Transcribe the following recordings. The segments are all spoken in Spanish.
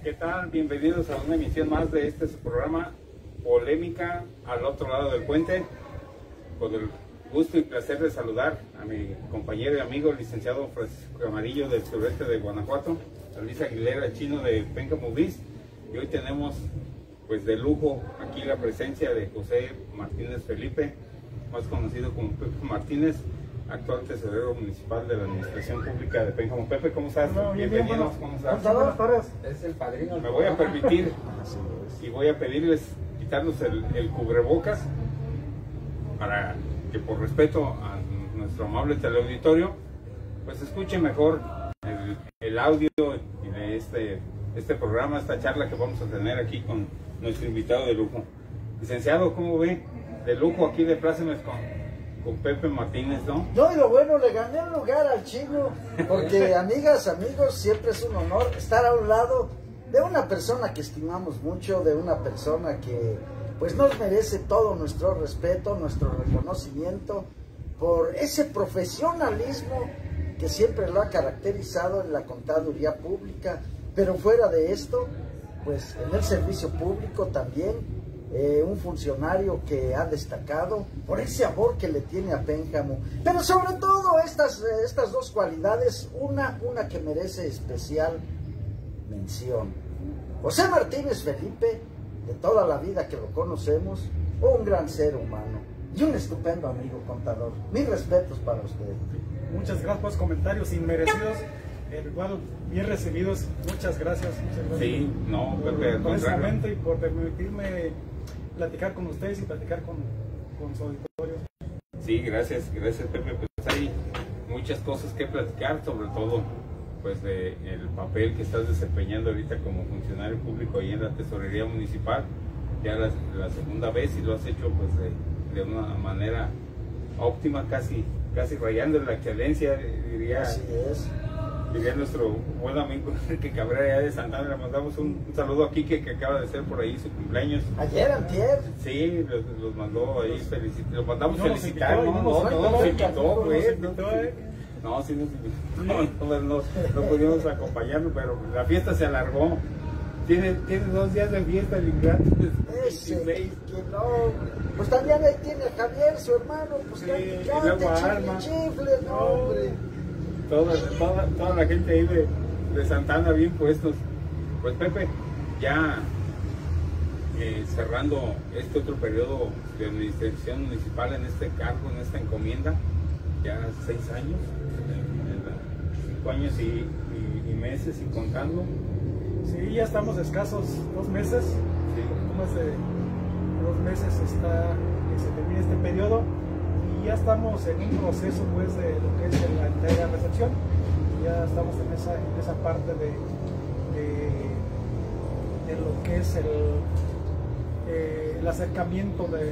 ¿Qué tal? Bienvenidos a una emisión más de este su programa Polémica al otro lado del puente. Con el gusto y placer de saludar a mi compañero y amigo, el licenciado Francisco Camarillo del sureste de Guanajuato, a Luis Aguilera, chino de Pénjamo Bis, y hoy tenemos pues de lujo aquí la presencia de José Martínez Felipe, más conocido como Pepe Martínez, actual tesorero municipal de la Administración Pública de Pénjamo. Pepe, ¿cómo estás? No, Bienvenidos, ¿cómo estás? Buenas tardes. Es el padrino. Me voy a permitir y voy a pedirles quitarnos el cubrebocas para que por respeto a nuestro amable teleauditorio pues escuchen mejor el audio de este programa, esta charla que vamos a tener aquí con nuestro invitado de lujo. Licenciado, ¿cómo ve? De lujo aquí de Plácemes con Pepe Martínez, ¿no? No, y lo bueno, le gané un lugar al chino, porque amigas, amigos, siempre es un honor estar a un lado de una persona que estimamos mucho, de una persona que pues nos merece todo nuestro respeto, nuestro reconocimiento por ese profesionalismo que siempre lo ha caracterizado en la contaduría pública, pero fuera de esto, pues en el servicio público también, un funcionario que ha destacado por ese amor que le tiene a Pénjamo, pero sobre todo estas dos cualidades, una que merece especial mención. José Martínez Felipe, de toda la vida que lo conocemos, un gran ser humano y un estupendo amigo contador. Mis respetos para usted. Muchas gracias por los comentarios inmerecidos, igual bien recibidos. Muchas gracias. Sí, no, Pepe, por ese momento y por permitirme platicar con ustedes y platicar con su auditorio. Sí, gracias Pepe. Pues hay muchas cosas que platicar, sobre todo pues de el papel que estás desempeñando ahorita como funcionario público ahí en la tesorería municipal, ya la segunda vez, y lo has hecho pues de una manera óptima, casi rayando en la excelencia, diría. Así es. Diría nuestro buen amigo Enrique Cabrera de Santana. Le mandamos un saludo a Quique, que acaba de ser por ahí su cumpleaños. Ayer, antier. Sí, los mandó ahí felicitar. Los mandamos No felicitar. nos invitó, No, sí nos invitó. No pudimos acompañarlo, pero la fiesta se alargó. Tiene 2 días de fiesta el ingrante. Ese, que no. Pues también ahí tiene a Javier, su hermano, pues Sí, que y luego Alma. chifle, no, hombre. Toda la gente ahí de Santana bien puestos. Pues Pepe, ya cerrando este otro periodo de administración municipal en este cargo, en esta encomienda, ya 6 años, 5 años y meses y contando. Sí, ya estamos escasos 2 meses. Sí. Más de 2 meses que se termine este periodo. Ya estamos en un proceso pues de lo que es la entrega-recepción. Ya estamos en esa parte de lo que es el acercamiento del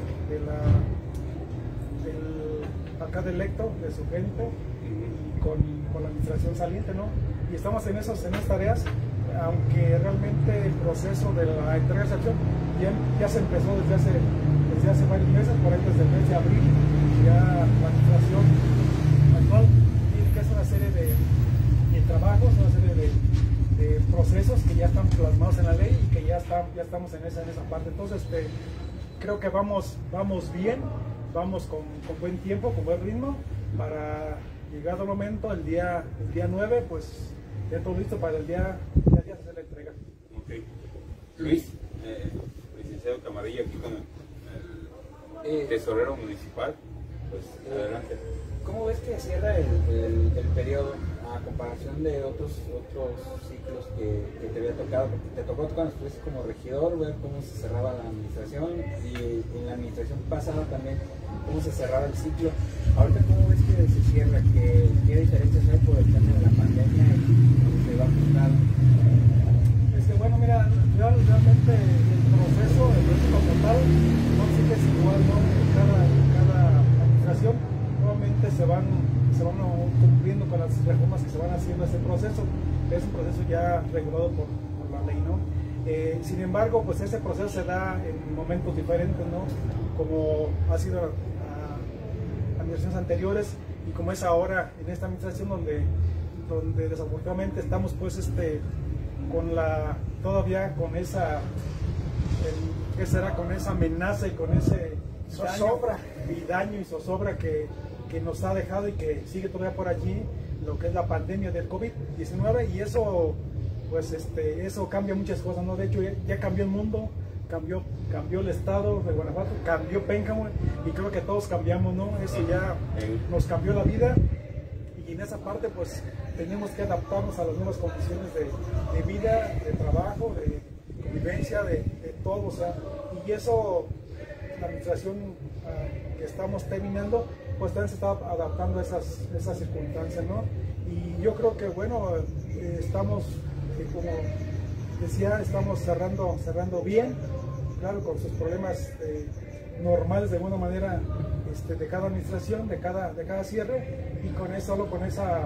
alcalde electo, de su gente, y con la administración saliente, ¿no? Y estamos en esas tareas, aunque realmente el proceso de la entrega-recepción ya se empezó desde hace varios meses, por ahí desde el mes de abril. Ya la administración actual tiene que hacer una serie de trabajos, una serie de procesos que ya están plasmados en la ley y que ya estamos en esa parte. Entonces creo que vamos bien, vamos con buen tiempo, con buen ritmo, para llegado el momento, el día 9, pues ya todo listo para el día se hace la entrega. Okay. Luis, licenciado Camarillo, aquí con el tesorero municipal. Pues adelante. ¿Cómo ves que cierra el periodo a comparación de otros ciclos que te había tocado? Porque te tocó cuando estuviste como regidor ver cómo se cerraba la administración, y en la administración pasada también cómo se cerraba el ciclo. Ahorita, ¿cómo ves que se cierra? ¿Qué diferencias hay por el tema de la pandemia y cómo se va a ajustar? Bueno, mira, realmente el proceso, el proceso total, no sigue igual, ¿no? Cada administración nuevamente se van cumpliendo con las reformas que se van haciendo a ese proceso. Es un proceso ya regulado por la ley, ¿no? Sin embargo, pues ese proceso se da en momentos diferentes, ¿no? Como ha sido a administraciones anteriores y como es ahora en esta administración donde desafortunadamente estamos pues todavía con esa, ¿qué será? Con esa amenaza y con ese daño y zozobra que nos ha dejado y que sigue todavía por allí, lo que es la pandemia del COVID-19, y eso, pues eso cambia muchas cosas, ¿no? De hecho ya cambió el mundo, cambió el estado de Guanajuato, cambió Pénjamo, y creo que todos cambiamos, ¿no? Eso ya nos cambió la vida, y en esa parte pues tenemos que adaptarnos a las nuevas condiciones de vida, de trabajo, de convivencia, de todo, o sea, y eso la administración que estamos terminando pues también se está adaptando a esas circunstancias, ¿no? Y yo creo que bueno, estamos, como decía, estamos cerrando bien, claro, con sus problemas normales de alguna manera de cada administración, de cada cierre, y con eso, solo con esa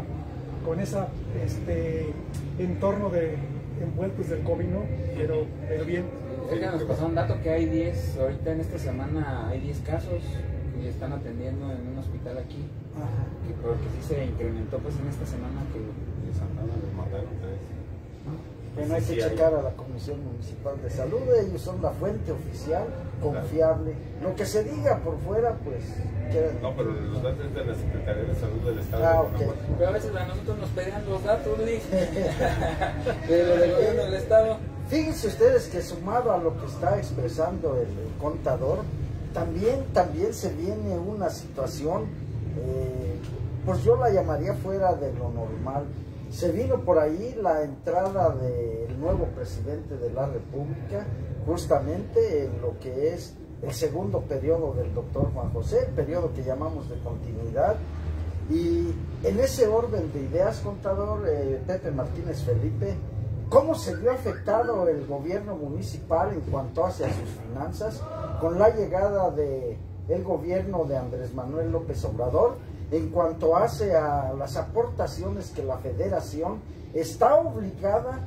entorno de envueltos del COVID, ¿no? Pero bien. Oiga, nos pasó un dato que hay 10, ahorita en esta semana hay 10 casos que están atendiendo en un hospital aquí. Ajá. Que porque sí se incrementó pues en esta semana que De Santana les mandaron 3. Bueno, hay que Sí, checar a la Comisión Municipal de Salud, ellos son la fuente oficial, confiable. Lo que se diga por fuera, pues queda. No, pero los datos es de la Secretaría de Salud del Estado Ah, de ok. Guanajuato. pero a veces a nosotros nos pedían los datos, Luis, de lo del gobierno del estado. Fíjense ustedes que sumado a lo que está expresando el contador, también se viene una situación, pues yo la llamaría fuera de lo normal. Se vino por ahí la entrada del nuevo presidente de la República, justamente en lo que es el segundo periodo del doctor Juan José, el periodo que llamamos de continuidad. Y en ese orden de ideas, contador Pepe Martínez Felipe, ¿cómo se vio afectado el gobierno municipal en cuanto hacia sus finanzas con la llegada del gobierno de Andrés Manuel López Obrador, en cuanto hace a las aportaciones que la federación está obligada,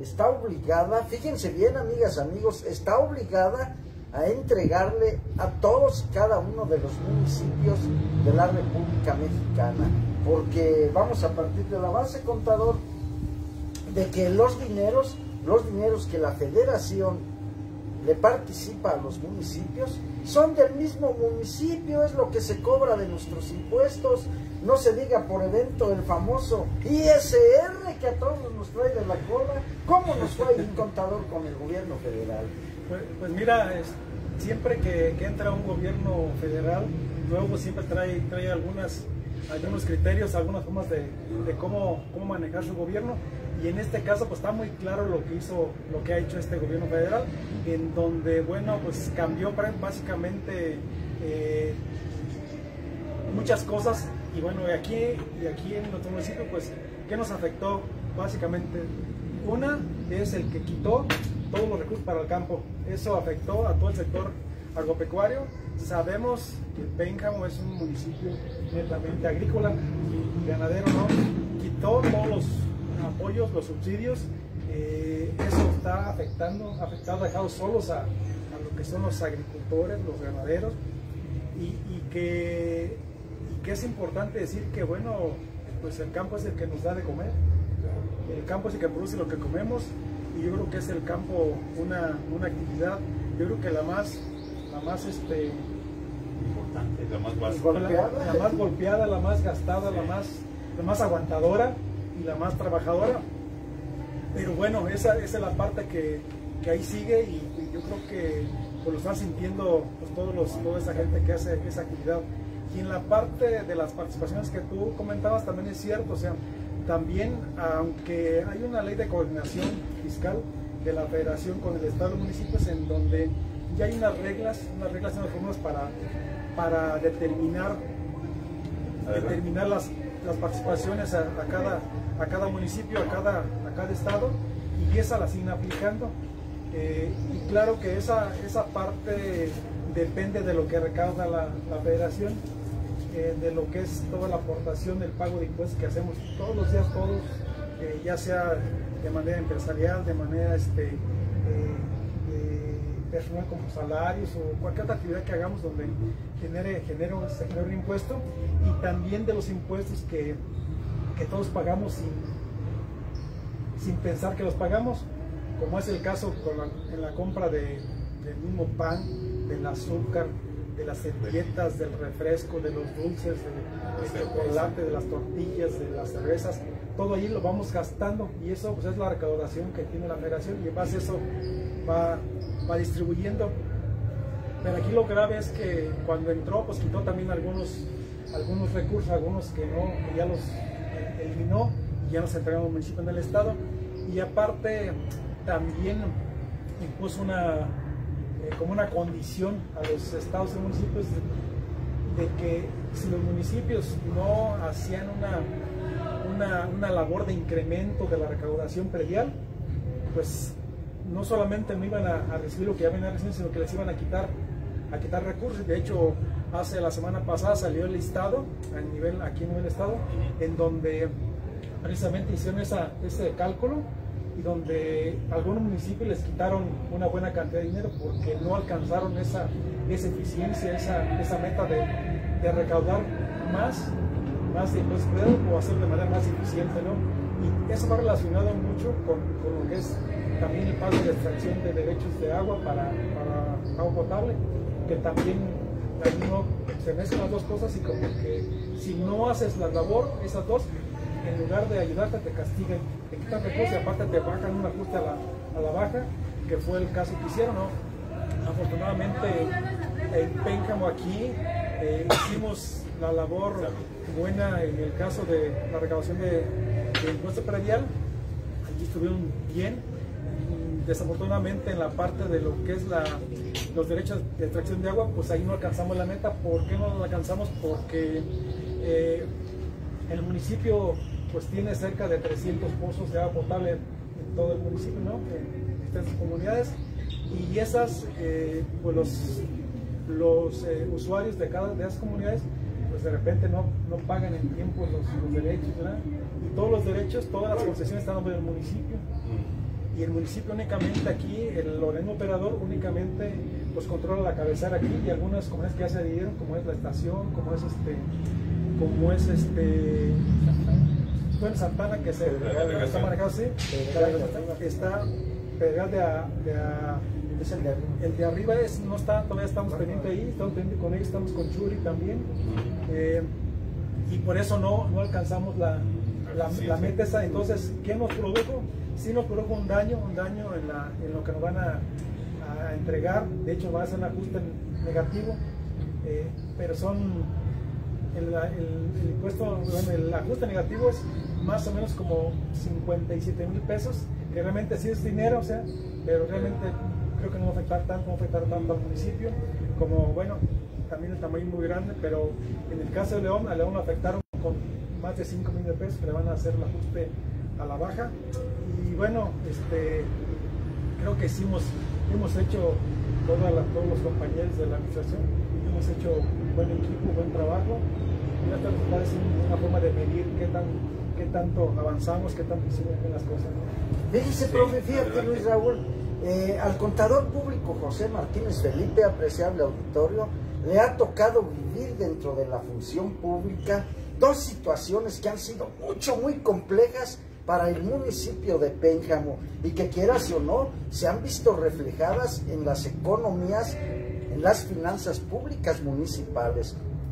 fíjense bien, amigas, amigos, está obligada a entregarle a todos y cada uno de los municipios de la República Mexicana? Porque vamos a partir de la base, contador, de que los dineros que la federación le participa a los municipios son del mismo municipio, es lo que se cobra de nuestros impuestos. No se diga por evento el famoso ISR que a todos nos trae de la cola. ¿Cómo nos fue ahí, contador, con el gobierno federal? Pues mira, siempre que entra un gobierno federal nuevo, siempre trae algunos criterios, algunas formas de cómo manejar su gobierno. Y en este caso pues está muy claro lo que ha hecho este gobierno federal, en donde bueno, pues cambió básicamente muchas cosas. Y bueno, y aquí en nuestro municipio, pues ¿qué nos afectó? Básicamente una es el que quitó todos los recursos para el campo. Eso afectó a todo el sector agropecuario. Sabemos que Pénjamo es un municipio netamente agrícola y ganadero, ¿no? Quitó todos los apoyos, los subsidios. Eso está ha dejado solos a lo que son los agricultores, los ganaderos, y que es importante decir que bueno, pues el campo es el que nos da de comer, el campo es el que produce lo que comemos, y yo creo que es el campo una actividad, yo creo que la más Importante, la más básica. Golpeada. la más golpeada, la más gastada, la más aguantadora y la más trabajadora. Pero bueno, esa es la parte que ahí sigue, y yo creo que pues lo están sintiendo pues, toda esa gente que hace esa actividad. Y en la parte de las participaciones que tú comentabas también es cierto, o sea, también aunque hay una ley de coordinación fiscal de la federación con el estado y municipios, en donde ya hay unas reglas y unas fórmulas para determinar las participaciones a cada municipio, a cada estado, y esa la siguen aplicando. Y claro que esa parte depende de lo que recauda la federación, de lo que es toda la aportación, el pago de impuestos que hacemos todos los días, ya sea de manera empresarial, de manera personal como salarios o cualquier otra actividad que hagamos donde genere un impuesto, y también de los impuestos que todos pagamos sin pensar que los pagamos, como es el caso en la compra del mismo pan, del azúcar, de las servilletas, del refresco, de los dulces, del chocolate, de las tortillas, de las cervezas. Todo ahí lo vamos gastando y eso pues, es la recaudación que tiene la federación, y en base a eso va distribuyendo. Pero aquí lo grave es que cuando entró, pues quitó también algunos recursos, algunos que ya los eliminó y ya nos entregaron al municipio en el estado. Y aparte también impuso como una condición a los estados y municipios de que si los municipios no hacían una labor de incremento de la recaudación predial, pues no solamente no iban a recibir lo que ya venían recibiendo, sino que les iban a quitar recursos. De hecho, la semana pasada salió el listado aquí a nivel estado, en donde precisamente hicieron ese cálculo, y donde algunos municipios les quitaron una buena cantidad de dinero porque no alcanzaron esa eficiencia, esa meta de recaudar más de impuestos o hacerlo de manera más eficiente, ¿no? Y eso va relacionado mucho con lo que es también el pago de extracción de derechos de agua para agua potable, que también ahí no se mezclan las dos cosas, y como que si no haces la labor, esas dos, en lugar de ayudarte te castigan, te quitan recursos y aparte te bajan un ajuste a la baja, que fue el caso que hicieron, ¿no? Afortunadamente en Pénjamo aquí hicimos la labor buena en el caso de la recaudación de impuesto predial. Allí estuvieron bien. Desafortunadamente en la parte de lo que es los derechos de extracción de agua, pues ahí no alcanzamos la meta. ¿Por qué no la alcanzamos? Porque el municipio pues tiene cerca de 300 pozos de agua potable en todo el municipio, ¿no? En estas comunidades, y esas pues los usuarios de esas comunidades pues de repente no pagan en tiempo los derechos, ¿verdad? Y todos los derechos, todas las concesiones están a nombre del municipio, y el municipio únicamente aquí, el organismo operador únicamente pues controla la cabecera aquí, y algunas comunidades que ya se adhirieron, como es la estación, como es bueno, Santana, que está manejado así, está Pedregal el de arriba no está, todavía estamos pendientes ahí, estamos pendientes con ellos, estamos con Churi también, y por eso no alcanzamos la meta esa. Entonces, ¿qué nos produjo? Sí nos produjo un daño en lo que nos van a entregar. De hecho, va a ser un ajuste negativo, pero el impuesto, bueno, el ajuste negativo es más o menos como 57,000 pesos, que realmente sí es dinero, o sea, pero realmente creo que no va a afectar tanto al municipio, como bueno, también el tamaño muy grande, pero en el caso de León, a León lo afectaron con más de 5,000 pesos, que le van a hacer el ajuste a la baja. Y bueno, creo que hemos hecho todos los compañeros de la administración, hemos hecho un buen equipo, buen trabajo, y esta resulta es una forma de medir qué tanto avanzamos, qué tanto hicimos bien las cosas, ¿no? Fíjese, profe, fíjate, Luis Raúl, al contador público José Martínez Felipe, apreciable auditorio, le ha tocado vivir dentro de la función pública dos situaciones que han sido muy complejas para el municipio de Pénjamo, y que quieras o no, se han visto reflejadas en las economías, en las finanzas públicas municipales.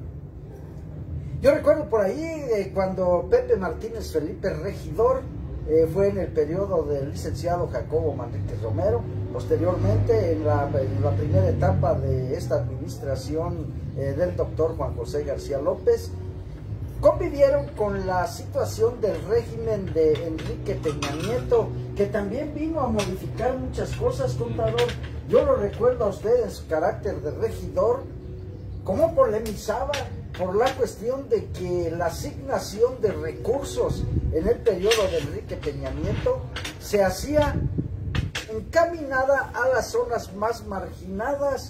Yo recuerdo por ahí cuando Pepe Martínez Felipe, regidor, fue en el periodo del licenciado Jacobo Manríquez Romero, posteriormente en la primera etapa de esta administración del doctor Juan José García López, convivieron con la situación del régimen de Enrique Peña Nieto, que también vino a modificar muchas cosas, contador. Yo lo recuerdo a usted en su carácter de regidor, cómo polemizaba por la cuestión de que la asignación de recursos en el periodo de Enrique Peña Nieto se hacía encaminada a las zonas más marginadas,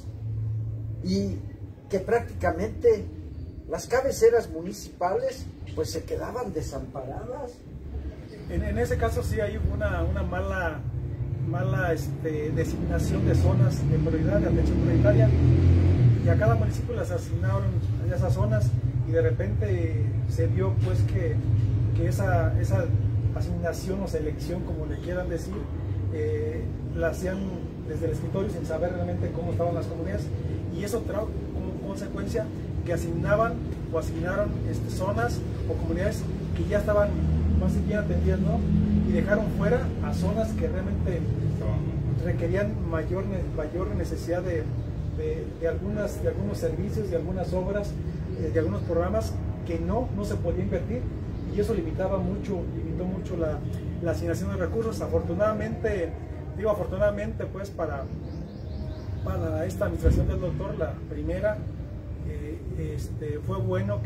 y que prácticamente las cabeceras municipales pues se quedaban desamparadas. En ese caso sí hay una mala designación de zonas de prioridad, de atención prioritaria, y a cada municipio les asignaron esas zonas, y de repente se vio pues que esa asignación o selección, como le quieran decir, la hacían desde el escritorio sin saber realmente cómo estaban las comunidades, y eso trajo como consecuencia que asignaron zonas o comunidades que ya estaban más bien atendidas, ¿no? Y dejaron fuera a zonas que realmente requerían mayor necesidad de algunos servicios, de algunas obras, de algunos programas que no se podía invertir, y eso limitó mucho la asignación de recursos. Afortunadamente pues para esta administración del doctor, la primera, fue bueno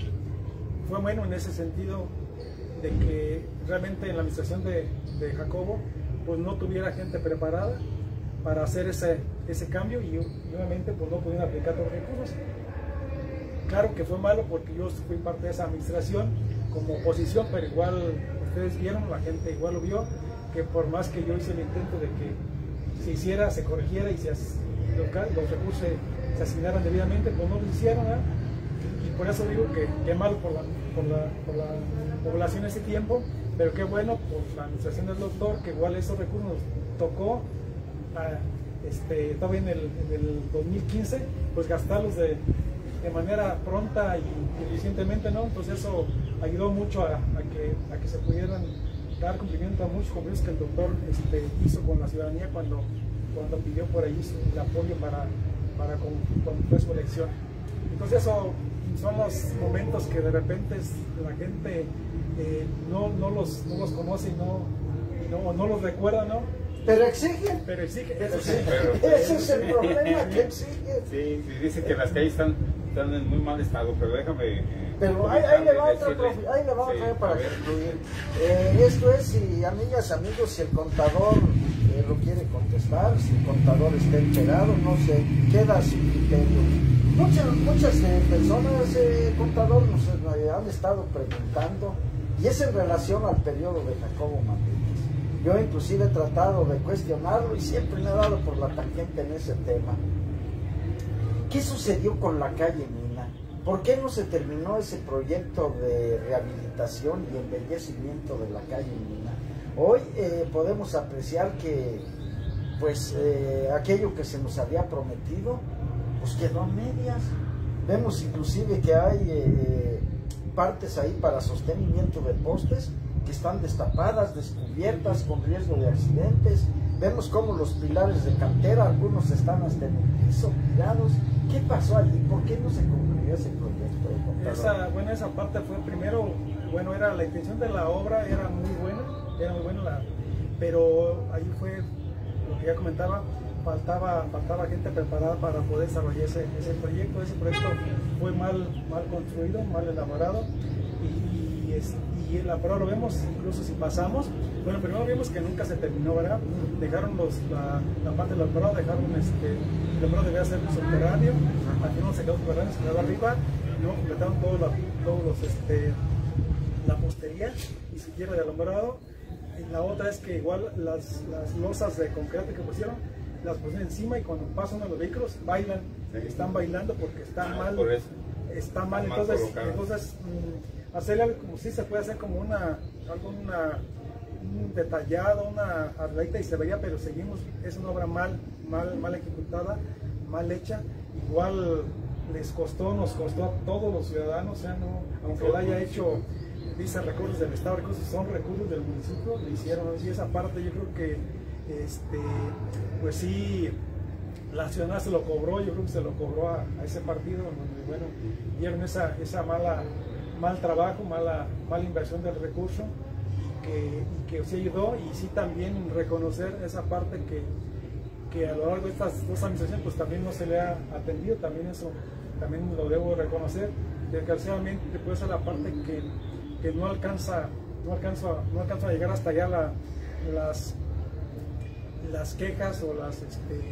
en ese sentido, de que realmente en la administración de Jacobo pues no tuviera gente preparada para hacer ese cambio, y obviamente pues no pudieron aplicar los recursos. Claro que fue malo porque yo fui parte de esa administración como oposición, pero igual ustedes vieron, la gente igual lo vio, que por más que yo hice el intento de que se hiciera, se corrigiera y los recursos se asignaran debidamente, pues no lo hicieron, ¿eh? Y por eso digo que malo por la población ese tiempo, pero qué bueno por la administración del doctor, que igual esos recursos nos tocó todavía en el 2015, pues gastarlos de manera pronta y eficientemente, ¿no? Entonces eso ayudó mucho a que se pudieran dar cumplimiento a muchos compromisos que el doctor hizo con la ciudadanía cuando pidió por ahí el apoyo para cuando fue su elección. Entonces eso son los momentos que de repente la gente no los conoce y no los recuerda, ¿no? Pero exigen. Eso sí. Ese es el problema, que exigen. Sí, dicen que las calles están en muy mal estado, pero déjame... Pero ahí le va otra para concluir. Esto es, si amigas, amigos, si el contador lo quiere contestar, si el contador está enterado, no sé, queda a su criterio. Muchas personas, contador, nos han estado preguntando, y es en relación al periodo de Jacobo Manríquez. Yo inclusive he tratado de cuestionarlo y siempre me he dado por la tangente en ese tema. ¿Qué sucedió con la calle Mina? ¿Por qué no se terminó ese proyecto de rehabilitación y embellecimiento de la calle Mina? Hoy podemos apreciar que pues aquello que se nos había prometido pues quedó a medias. Vemos inclusive que hay partes ahí para sostenimiento de postes que están destapadas, descubiertas, con riesgo de accidentes. Vemos cómo los pilares de cantera, algunos están hasta en el piso, tirados. ¿Qué pasó allí? ¿Por qué no se concluyó ese proyecto? Esa parte fue primero, era la intención de la obra, era muy buena, pero ahí fue lo que ya comentaba, faltaba gente preparada para poder desarrollar ese proyecto. Ese proyecto fue mal construido, mal elaborado, y ahora lo vemos, incluso si pasamos, primero vimos que nunca se terminó, ¿verdad? Dejaron la parte del alumbrado, el alumbrado debía ser subterráneo, al final se quedó subterráneo, se quedó arriba, y luego completaron la postería y siguieron el alumbrado. Y la otra es que igual las losas de concreto que pusieron, las pusieron encima, y cuando pasa uno de los vehículos bailan, están bailando porque están mal, entonces hacerle algo como si se puede hacer como un detallado, una arregladita, y se vería, pero seguimos, es una obra mal ejecutada, mal hecha. Igual nos costó a todos los ciudadanos, aunque la haya hecho, dice recursos del Estado, recursos son recursos del municipio, le hicieron, y esa parte yo creo que pues sí, la ciudadana se lo cobró, yo creo que se lo cobró a ese partido, donde dieron esa mal trabajo, mala inversión del recurso, y que sí ayudó, y sí también reconocer esa parte que a lo largo de estas dos administraciones pues también no se le ha atendido, también eso también lo debo reconocer. Desgraciadamente pues a la parte que no alcanza a llegar hasta allá las quejas o las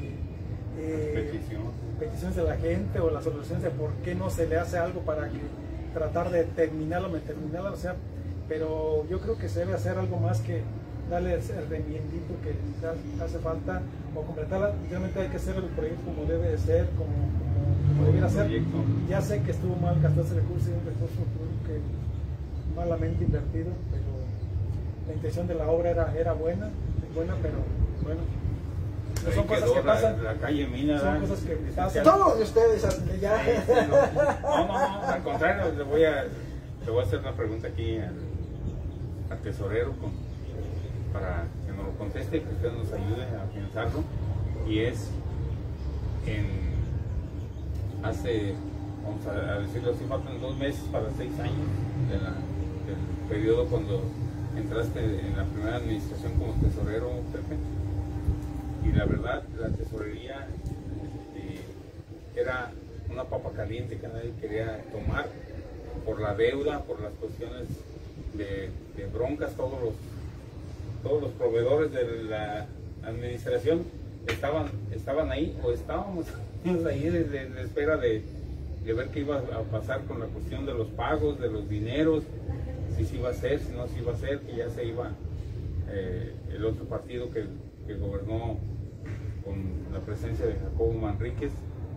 peticiones de la gente, o las soluciones de por qué no se le hace algo para que tratar de terminarlo, o sea, pero yo creo que se debe hacer algo más que darle el rendimiento que hace falta, o completarla. Realmente hay que hacer el proyecto como debe de ser, como debiera ser. Ya sé que estuvo mal gastar ese recurso, y un recurso que malamente invertido, pero la intención de la obra era buena, pero bueno, no son Ahí cosas quedó que pasan. la calle Mina, Son cosas que pasan. Todos de ustedes ya. No, al contrario, le voy a hacer una pregunta aquí al tesorero para que nos lo conteste y que usted nos ayude a pensarlo. Y es hace, vamos a decirlo así, faltan 2 meses para 6 años del periodo cuando entraste en la primera administración como tesorero, Pepe. Y la verdad, la tesorería era una papa caliente que nadie quería tomar por la deuda, por las cuestiones de broncas. Todos los proveedores de la administración estaban ahí, o estábamos ahí de espera de ver qué iba a pasar con la cuestión de los pagos, de los dineros, si se iba a hacer, si no se iba a hacer, que ya se iba el otro partido que gobernó con la presencia de Jacobo Manríquez,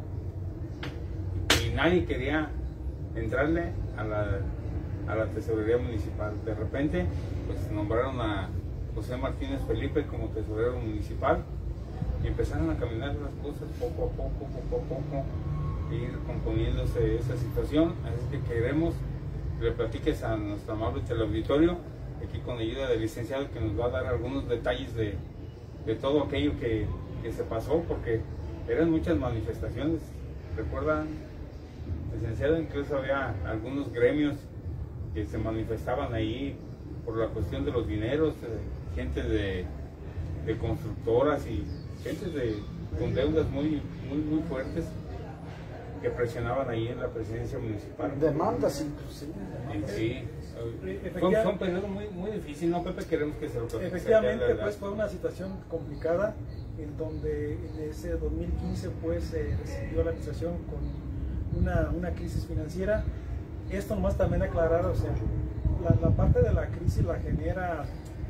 y nadie quería entrarle a la tesorería municipal. De repente pues nombraron a José Martínez Felipe como tesorero municipal y empezaron a caminar las cosas poco a poco, ir componiéndose esa situación. Así que queremos que le platiques a nuestro amable teleauditorio, aquí con ayuda del licenciado, que nos va a dar algunos detalles de todo aquello que se pasó, porque eran muchas manifestaciones. ¿Recuerdan, licenciado? Incluso había algunos gremios que se manifestaban ahí por la cuestión de los dineros, gente de constructoras y gente con deudas muy fuertes, que presionaban ahí en la presidencia municipal. Demandas inclusive. Sí, fue un periodo muy difícil, ¿no, Pepe? Queremos que se lo platiques. Efectivamente, pues fue una situación complicada, en donde en ese 2015 pues se recibió la administración con una crisis financiera. Esto nomás también aclarar, o sea, la parte de la crisis la genera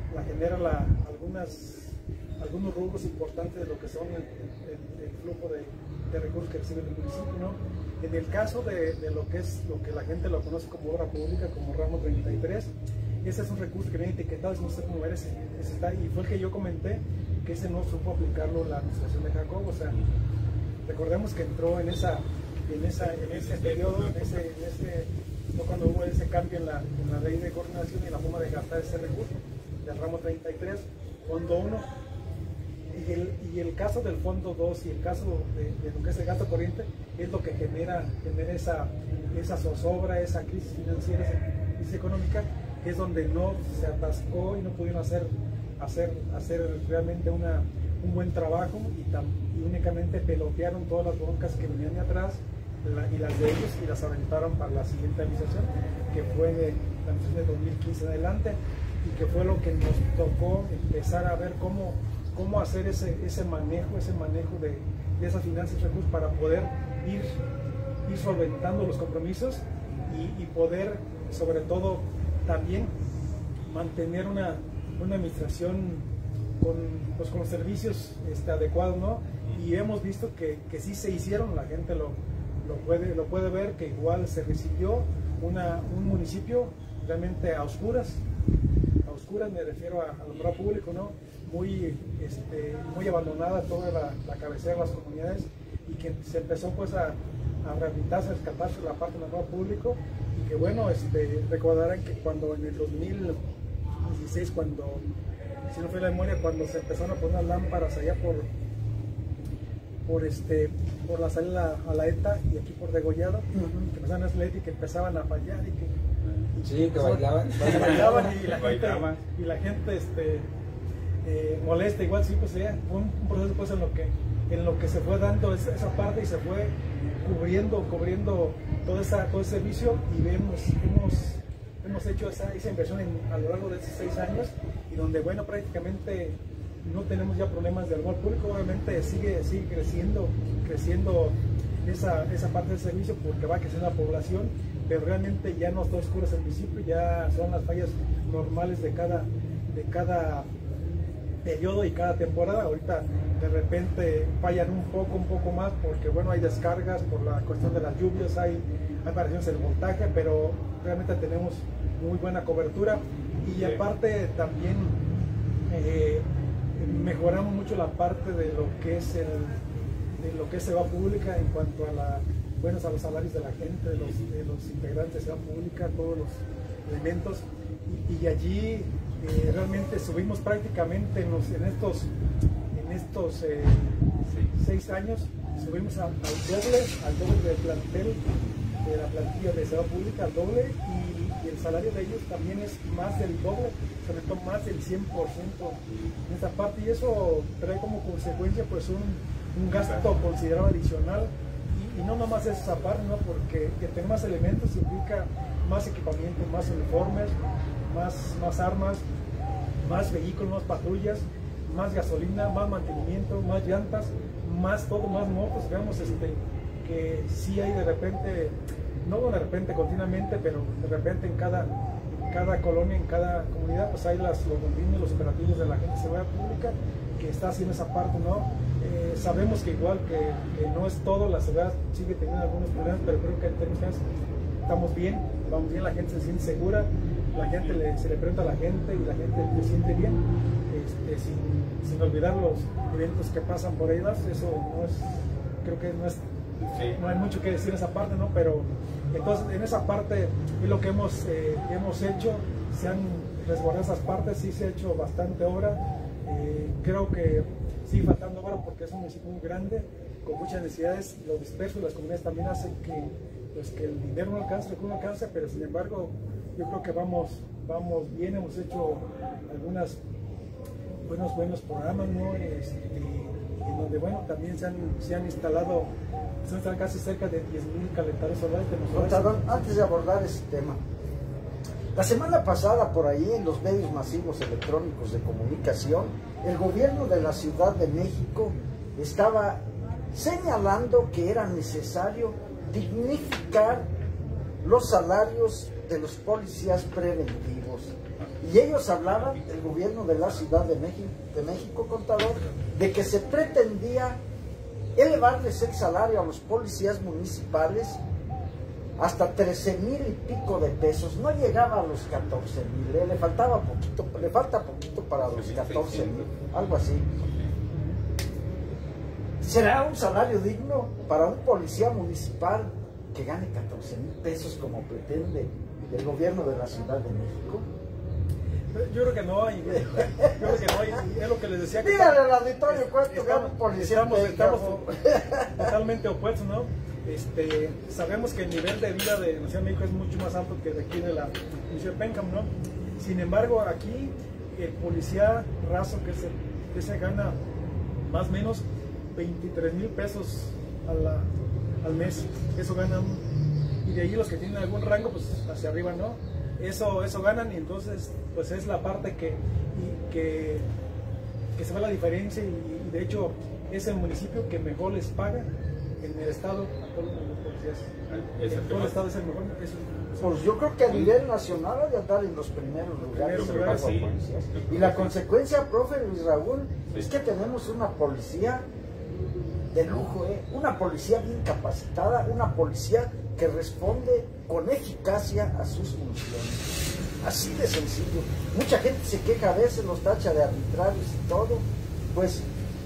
algunos rubros importantes de lo que son el flujo de recursos que recibe el municipio, ¿no? En el caso de lo que la gente lo conoce como obra pública, como ramo 33, ese es un recurso que viene etiquetado, no sé cómo ese está, y fue el que yo comenté que ese no supo aplicarlo la administración de Jacobo. O sea, recordemos que entró en ese periodo, no cuando hubo ese cambio en la ley de coordinación y la forma de gastar ese recurso del ramo 33, fondo 1, y el caso del fondo 2 y el caso de lo que es el gasto corriente es lo que genera esa zozobra, esa crisis financiera, esa crisis económica, que es donde no se atascó y no pudieron hacer realmente un buen trabajo, y únicamente pelotearon todas las broncas que venían de atrás y las de ellos, y las aventaron para la siguiente administración, que fue la administración de 2015 en adelante, y que fue lo que nos tocó empezar a ver cómo hacer ese manejo de esas finanzas y recursos para poder ir solventando los compromisos y poder, sobre todo, también mantener una administración con los servicios adecuados, ¿no? Y hemos visto que sí se hicieron, la gente lo puede ver, que igual se recibió un municipio realmente a oscuras, me refiero al alumbrado público, ¿no? Muy abandonada toda la cabecera de las comunidades, y que se empezó pues a rehabilitarse, a rescatarse la parte del alumbrado público, y que bueno, recordarán que cuando en el 2016, cuando, si no fue la memoria, cuando se empezaron a poner las lámparas allá por la salida a la ETA y aquí por Degollado, que empezaban a salir y que empezaban a fallar y que bailaban y la gente molesta. Igual sí, pues fue un proceso pues en lo que se fue dando esa parte y se fue cubriendo todo ese servicio, y hemos hecho esa inversión a lo largo de esos 6 años, y donde bueno, prácticamente no tenemos ya problemas de alumbrado público. Obviamente sigue creciendo esa parte del servicio, porque va creciendo la población, pero realmente ya no está oscuro el municipio, ya son las fallas normales de cada periodo y cada temporada. Ahorita de repente fallan un poco más, porque bueno, hay descargas por la cuestión de las lluvias, hay variaciones en el voltaje, pero realmente tenemos muy buena cobertura. Y aparte también mejoramos mucho la parte de lo que es seguridad pública en cuanto a a los salarios de la gente, de los integrantes de seguridad pública, todos los elementos. Y allí realmente subimos prácticamente en estos 6 años, subimos al doble del plantel, de la plantilla de seguridad pública, al doble, y el salario de ellos también es más del doble, sobre todo más del 100% en esta parte, y eso trae como consecuencia pues un gasto considerable adicional, y no nomás es esa parte, ¿no? Porque que tener más elementos implica más equipamiento, más uniformes, más armas, más vehículos, más patrullas, más gasolina, más mantenimiento, más llantas, más todo, más motos, digamos, que sí hay de repente, no de repente continuamente, pero de repente en cada colonia, en cada comunidad, pues hay los rondines, los operativos de la gente de seguridad pública que está haciendo esa parte, ¿no? Sabemos que igual que no es todo, la seguridad sigue teniendo algunos problemas, pero creo que en términos estamos bien, vamos bien, la gente se siente segura, la gente se le pregunta a la gente y la gente se siente bien, sin olvidar los eventos que pasan por ahí, eso no es, creo que no es, sí, no hay mucho que decir en esa parte, ¿no? Pero entonces en esa parte es lo que hemos hecho, se han resguardado esas partes, sí se ha hecho bastante obra, creo que sigue faltando obra porque es un municipio muy grande, con muchas necesidades, lo disperso de las comunidades también hacen que el dinero no alcance, el recurso no alcance, pero sin embargo yo creo que vamos bien, hemos hecho algunos buenos programas, ¿no? En donde, bueno, también se han instalado casi cerca de 10,000 calentadores solares. Contador, antes de abordar ese tema, la semana pasada por ahí en los medios masivos electrónicos de comunicación, el gobierno de la Ciudad de México estaba señalando que era necesario dignificar los salarios de los policías preventivos. Y ellos hablaban, el gobierno de la Ciudad de México, contador, de que se pretendía elevarles el salario a los policías municipales hasta 13,000 y pico de pesos. No llegaba a los 14,000, le falta poquito para los 14,000, algo así. ¿Será un salario digno para un policía municipal que gane 14,000 pesos como pretende el gobierno de la Ciudad de México? Yo creo que no hay, es lo que les decía. Dígale al auditorio cuánto gana un policía. Estamos totalmente opuestos, ¿no? Sabemos que el nivel de vida de la Ciudad de México es mucho más alto que de aquí de la municipio de Pénjamo, ¿no? Sin embargo, aquí el policía raso que se gana más o menos 23,000 pesos al mes, eso ganan, y de ahí los que tienen algún rango, pues hacia arriba, ¿no? Eso ganan, y entonces pues es la parte que se ve la diferencia, y de hecho es el municipio que mejor les paga en el estado a todos los policías. En todo el estado es el mejor. Pues yo creo que a nivel nacional hay de andar en los primeros lugares, sí. Y la consecuencia, profe Luis Raúl, es que tenemos una policía de lujo, una policía bien capacitada, una policía que responde con eficacia a sus funciones. Así de sencillo. Mucha gente se queja a veces, los tacha de arbitrarios y todo. Pues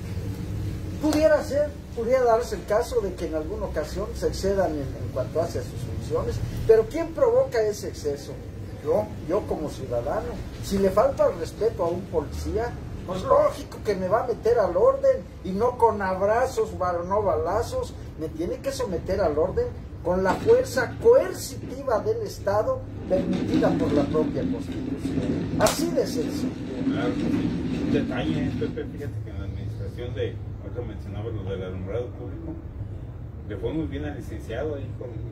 pudiera darse el caso de que en alguna ocasión se excedan en cuanto hace a sus funciones, pero ¿quién provoca ese exceso? Yo como ciudadano. Si le falta el respeto a un policía, pues lógico que me va a meter al orden, y no con abrazos, no balazos, me tiene que someter al orden con la fuerza coercitiva del Estado permitida por la propia Constitución. Así de sencillo. Claro, sí. Un detalle, Pepe, fíjate que en la administración ahorita mencionaba lo del alumbrado público, le fue muy bien al licenciado ahí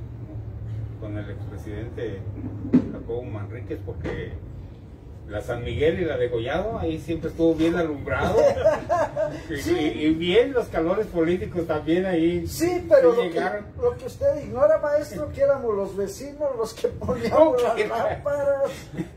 con el expresidente Jacobo Manríquez, porque la San Miguel y la de Gollado, ahí siempre estuvo bien alumbrado. Sí. Y bien los calores políticos también ahí. Sí, pero lo que usted ignora, maestro, que éramos los vecinos los que poníamos las lámparas.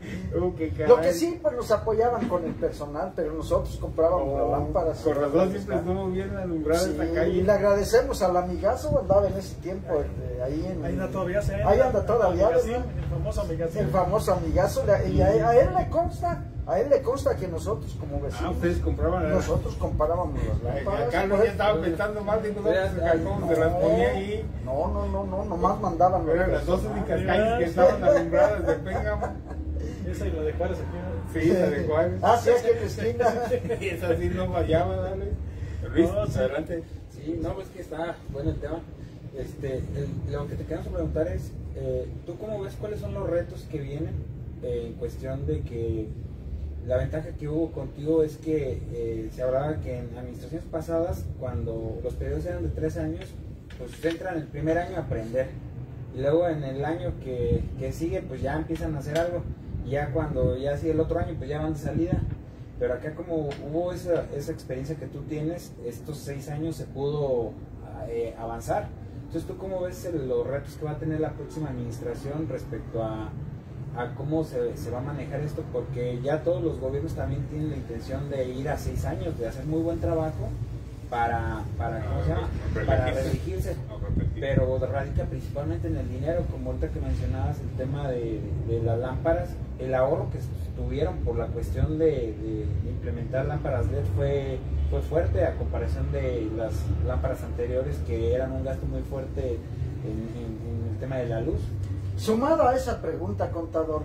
Lo que sí, pues nos apoyaban con el personal, pero nosotros comprábamos las lámparas. Con razón siempre estuvo bien alumbrada esta calle. Y le agradecemos al amigazo, andaba en ese tiempo ahí anda todavía, ahí anda todavía, el famoso amigazo. El famoso amigazo, y a él le consta, a él le consta que nosotros como vecinos, ustedes compraban nosotros comparábamos las lámparas. Acá no, ya estaba pensando más de cómo se las ponía ahí. No, nomás mandaban. Eran las dos únicas calles que estaban alumbradas de Pénjamo. Esa y la de Juárez aquí, ¿no? Sí, la de Juárez. Sí, aquí en la esquina. Y esa sí no fallaba, dale. Luis, adelante. Sí, no, pues que está bueno el tema. Lo que te queremos preguntar es, ¿tú cómo ves cuáles son los retos que vienen en cuestión de que la ventaja que hubo contigo es que se hablaba que en administraciones pasadas, cuando los periodos eran de 3 años, pues se entran el primer año a aprender y luego en el año que sigue pues ya empiezan a hacer algo y ya cuando ya sigue el otro año pues ya van de salida. Pero acá como hubo esa experiencia que tú tienes, estos 6 años se pudo avanzar. Entonces, ¿tú cómo ves los retos que va a tener la próxima administración respecto a cómo se va a manejar esto? Porque ya todos los gobiernos también tienen la intención de ir a 6 años, de hacer muy buen trabajo para ¿cómo se llama? Para reelegirse. Pero radica principalmente en el dinero, como ahorita que mencionabas el tema de las lámparas, el ahorro que tuvieron por la cuestión de implementar lámparas LED fue fuerte a comparación de las lámparas anteriores que eran un gasto muy fuerte en el tema de la luz. Sumado a esa pregunta, contador,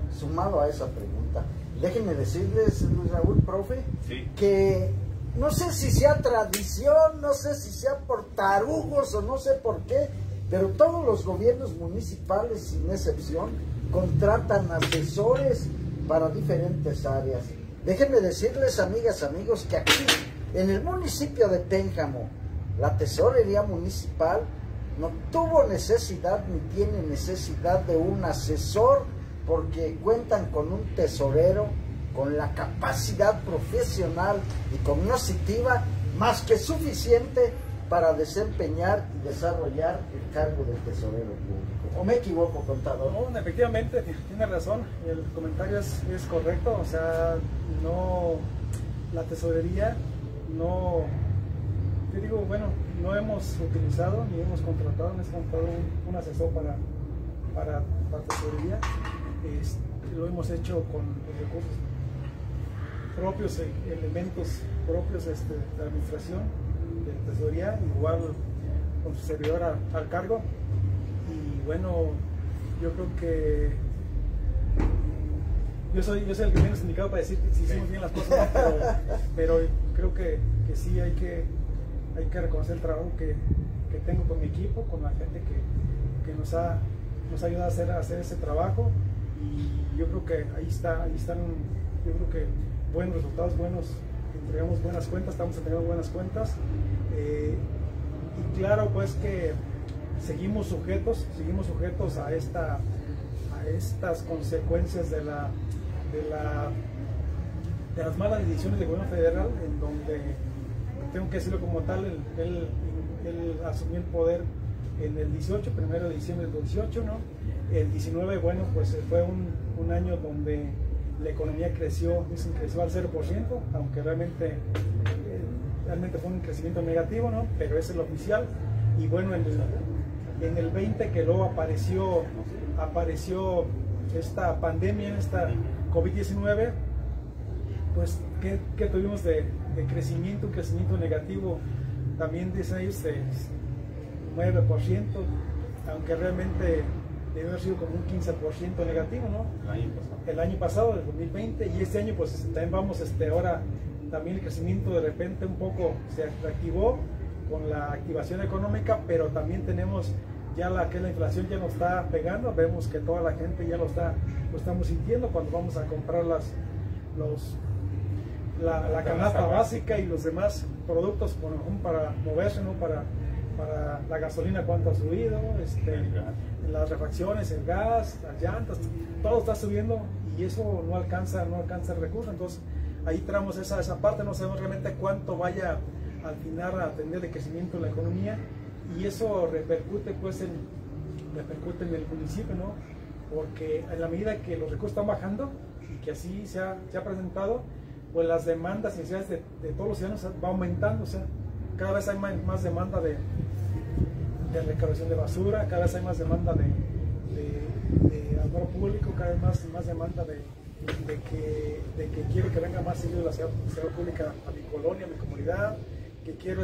déjenme decirles, Luis Raúl, profe, sí, que no sé si sea tradición, no sé si sea por tarugos o no sé por qué, pero todos los gobiernos municipales, sin excepción, contratan asesores para diferentes áreas. Déjenme decirles, amigas, amigos, que aquí, en el municipio de Pénjamo, la tesorería municipal no tuvo necesidad ni tiene necesidad de un asesor porque cuentan con un tesorero con la capacidad profesional y cognitiva más que suficiente para desempeñar y desarrollar el cargo de tesorero público. ¿O me equivoco, contador? No, efectivamente, tiene razón, el comentario es correcto, o sea, no, la tesorería no, yo digo, bueno, no hemos utilizado ni hemos contratado un asesor para tesorería, lo hemos hecho con los recursos propios, elementos propios de administración, de tesorería, igual con su servidor al cargo. Y bueno, yo creo que yo soy el que menos indicado para decir si hicimos bien las cosas, ¿no? pero creo que sí hay que reconocer el trabajo que tengo con mi equipo, con la gente que nos ha ayudado a hacer ese trabajo, y yo creo que ahí están, yo creo que buenos resultados, entregamos buenas cuentas, estamos entregando buenas cuentas, y claro pues que seguimos sujetos a estas consecuencias de las malas decisiones del gobierno federal, en donde, tengo que decirlo como tal, él asumió el poder en el 18, 1 de diciembre del 18, ¿no? El 19, bueno, pues fue un año donde la economía creció al 0%, aunque realmente fue un crecimiento negativo, ¿no? Pero ese es el oficial. Y bueno, en el 20, que luego apareció esta pandemia, esta COVID-19, pues ¿qué tuvimos de crecimiento? Un crecimiento negativo también de 9%, aunque realmente debe haber sido como un 15% negativo, ¿no? El año pasado, el 2020, y este año pues también vamos, ahora también el crecimiento de repente un poco se reactivó con la activación económica, pero también tenemos ya la inflación ya nos está pegando, vemos que toda la gente ya lo estamos sintiendo cuando vamos a comprar la canasta básica y los demás productos para moverse, ¿no? Para la gasolina, cuánto ha subido, las refacciones, el gas, las llantas, todo está subiendo y eso no alcanza el recurso. Entonces ahí traemos esa parte, no sabemos realmente cuánto vaya al final a tener de crecimiento en la economía, y eso repercute en el municipio, ¿no? Porque en la medida que los recursos están bajando y que así se ha presentado, pues las demandas y necesidades de todos los ciudadanos va aumentando, o sea, cada vez hay más demanda de recaudación de basura, cada vez hay más demanda de ahorro público, cada vez más demanda de que quiero que venga más seguido la ciudad pública a mi colonia, a mi comunidad, que quiero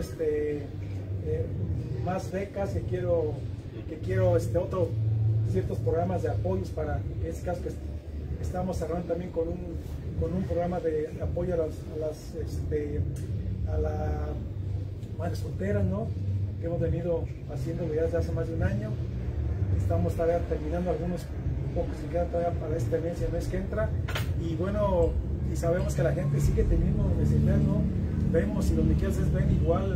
más becas, que quiero ciertos programas de apoyos para, en este caso que estamos cerrando también con un programa de apoyo a las madres solteras, ¿no? Que hemos venido haciendo ya desde hace más de un año. Estamos todavía terminando algunos pocos que quedan todavía para este mes y el mes que entra, y bueno, y sabemos que la gente sigue teniendo necesidad, ¿no? Vemos, y los miquelses ven igual,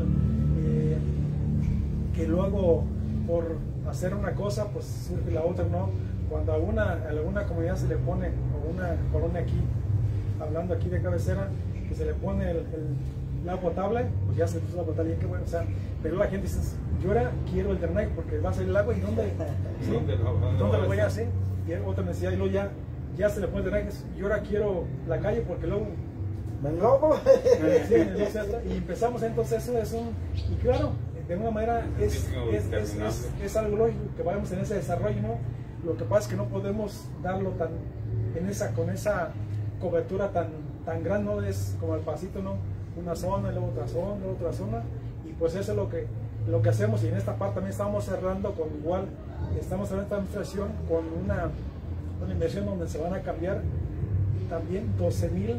que luego por hacer una cosa pues surge la otra, ¿no? Cuando a alguna comunidad se le pone, o una colonia aquí, hablando aquí de cabecera, que se le pone el agua potable, pues ya se puso la potable, y qué bueno, o sea, pero la gente dice, yo ahora quiero el drenaje porque va a salir el agua, y ¿dónde? ¿Sí? ¿Dónde lo voy a hacer? Y otra necesidad, y luego ya se le pone el drenaje, y ahora quiero la calle porque luego ¿me enlobo? Sí, y empezamos entonces eso, y claro, de alguna manera es algo lógico que vayamos en ese desarrollo, ¿no? Lo que pasa es que no podemos darlo con esa cobertura tan grande, ¿no? Es como el pasito, ¿no? Una zona, luego otra zona, luego otra zona, y pues eso es lo que hacemos. Y en esta parte también estamos cerrando estamos cerrando esta administración con una inversión donde se van a cambiar también 2,000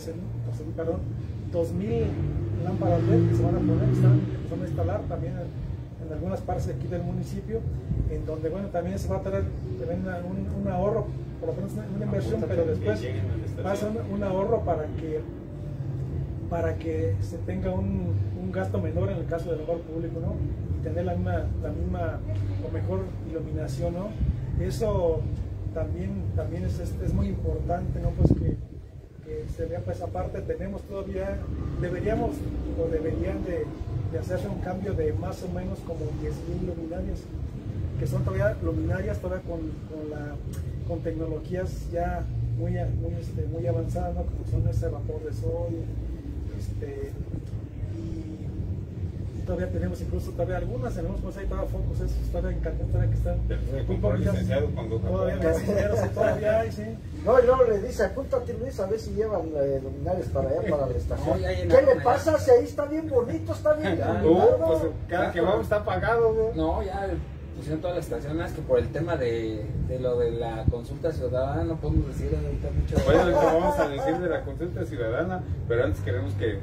lámparas LED que se van a poner, se van a instalar también en algunas partes de aquí del municipio, en donde bueno, también se va a traer un ahorro, por lo menos una inversión, pero después va a ser un ahorro para que se tenga un gasto menor en el caso del hogar público, ¿no? Y tener la misma o mejor iluminación, ¿no? Eso también es muy importante, ¿no? Pues que se vea pues aparte. Tenemos todavía, deberían de hacerse un cambio de más o menos como 10,000 luminarias, que son todavía luminarias con tecnologías ya muy avanzadas, ¿no? Como son ese vapor de sol, y todavía tenemos incluso algunas, tenemos pues ahí todavía focos, esos todavía todavía que están todavía hay, sí. No, y luego le dice, apúntate Luis, a ver si llevan luminarias para allá, para la estación. ¿Qué le pasa? Si ahí está bien bonito, está bien iluminado. Pues cada que vamos está apagado, ¿no? No, ya pusieron todas las estaciones, que por el tema de lo de la consulta ciudadana no podemos decir ahorita mucho. Bueno, eso vamos a decir de la consulta ciudadana, pero antes queremos que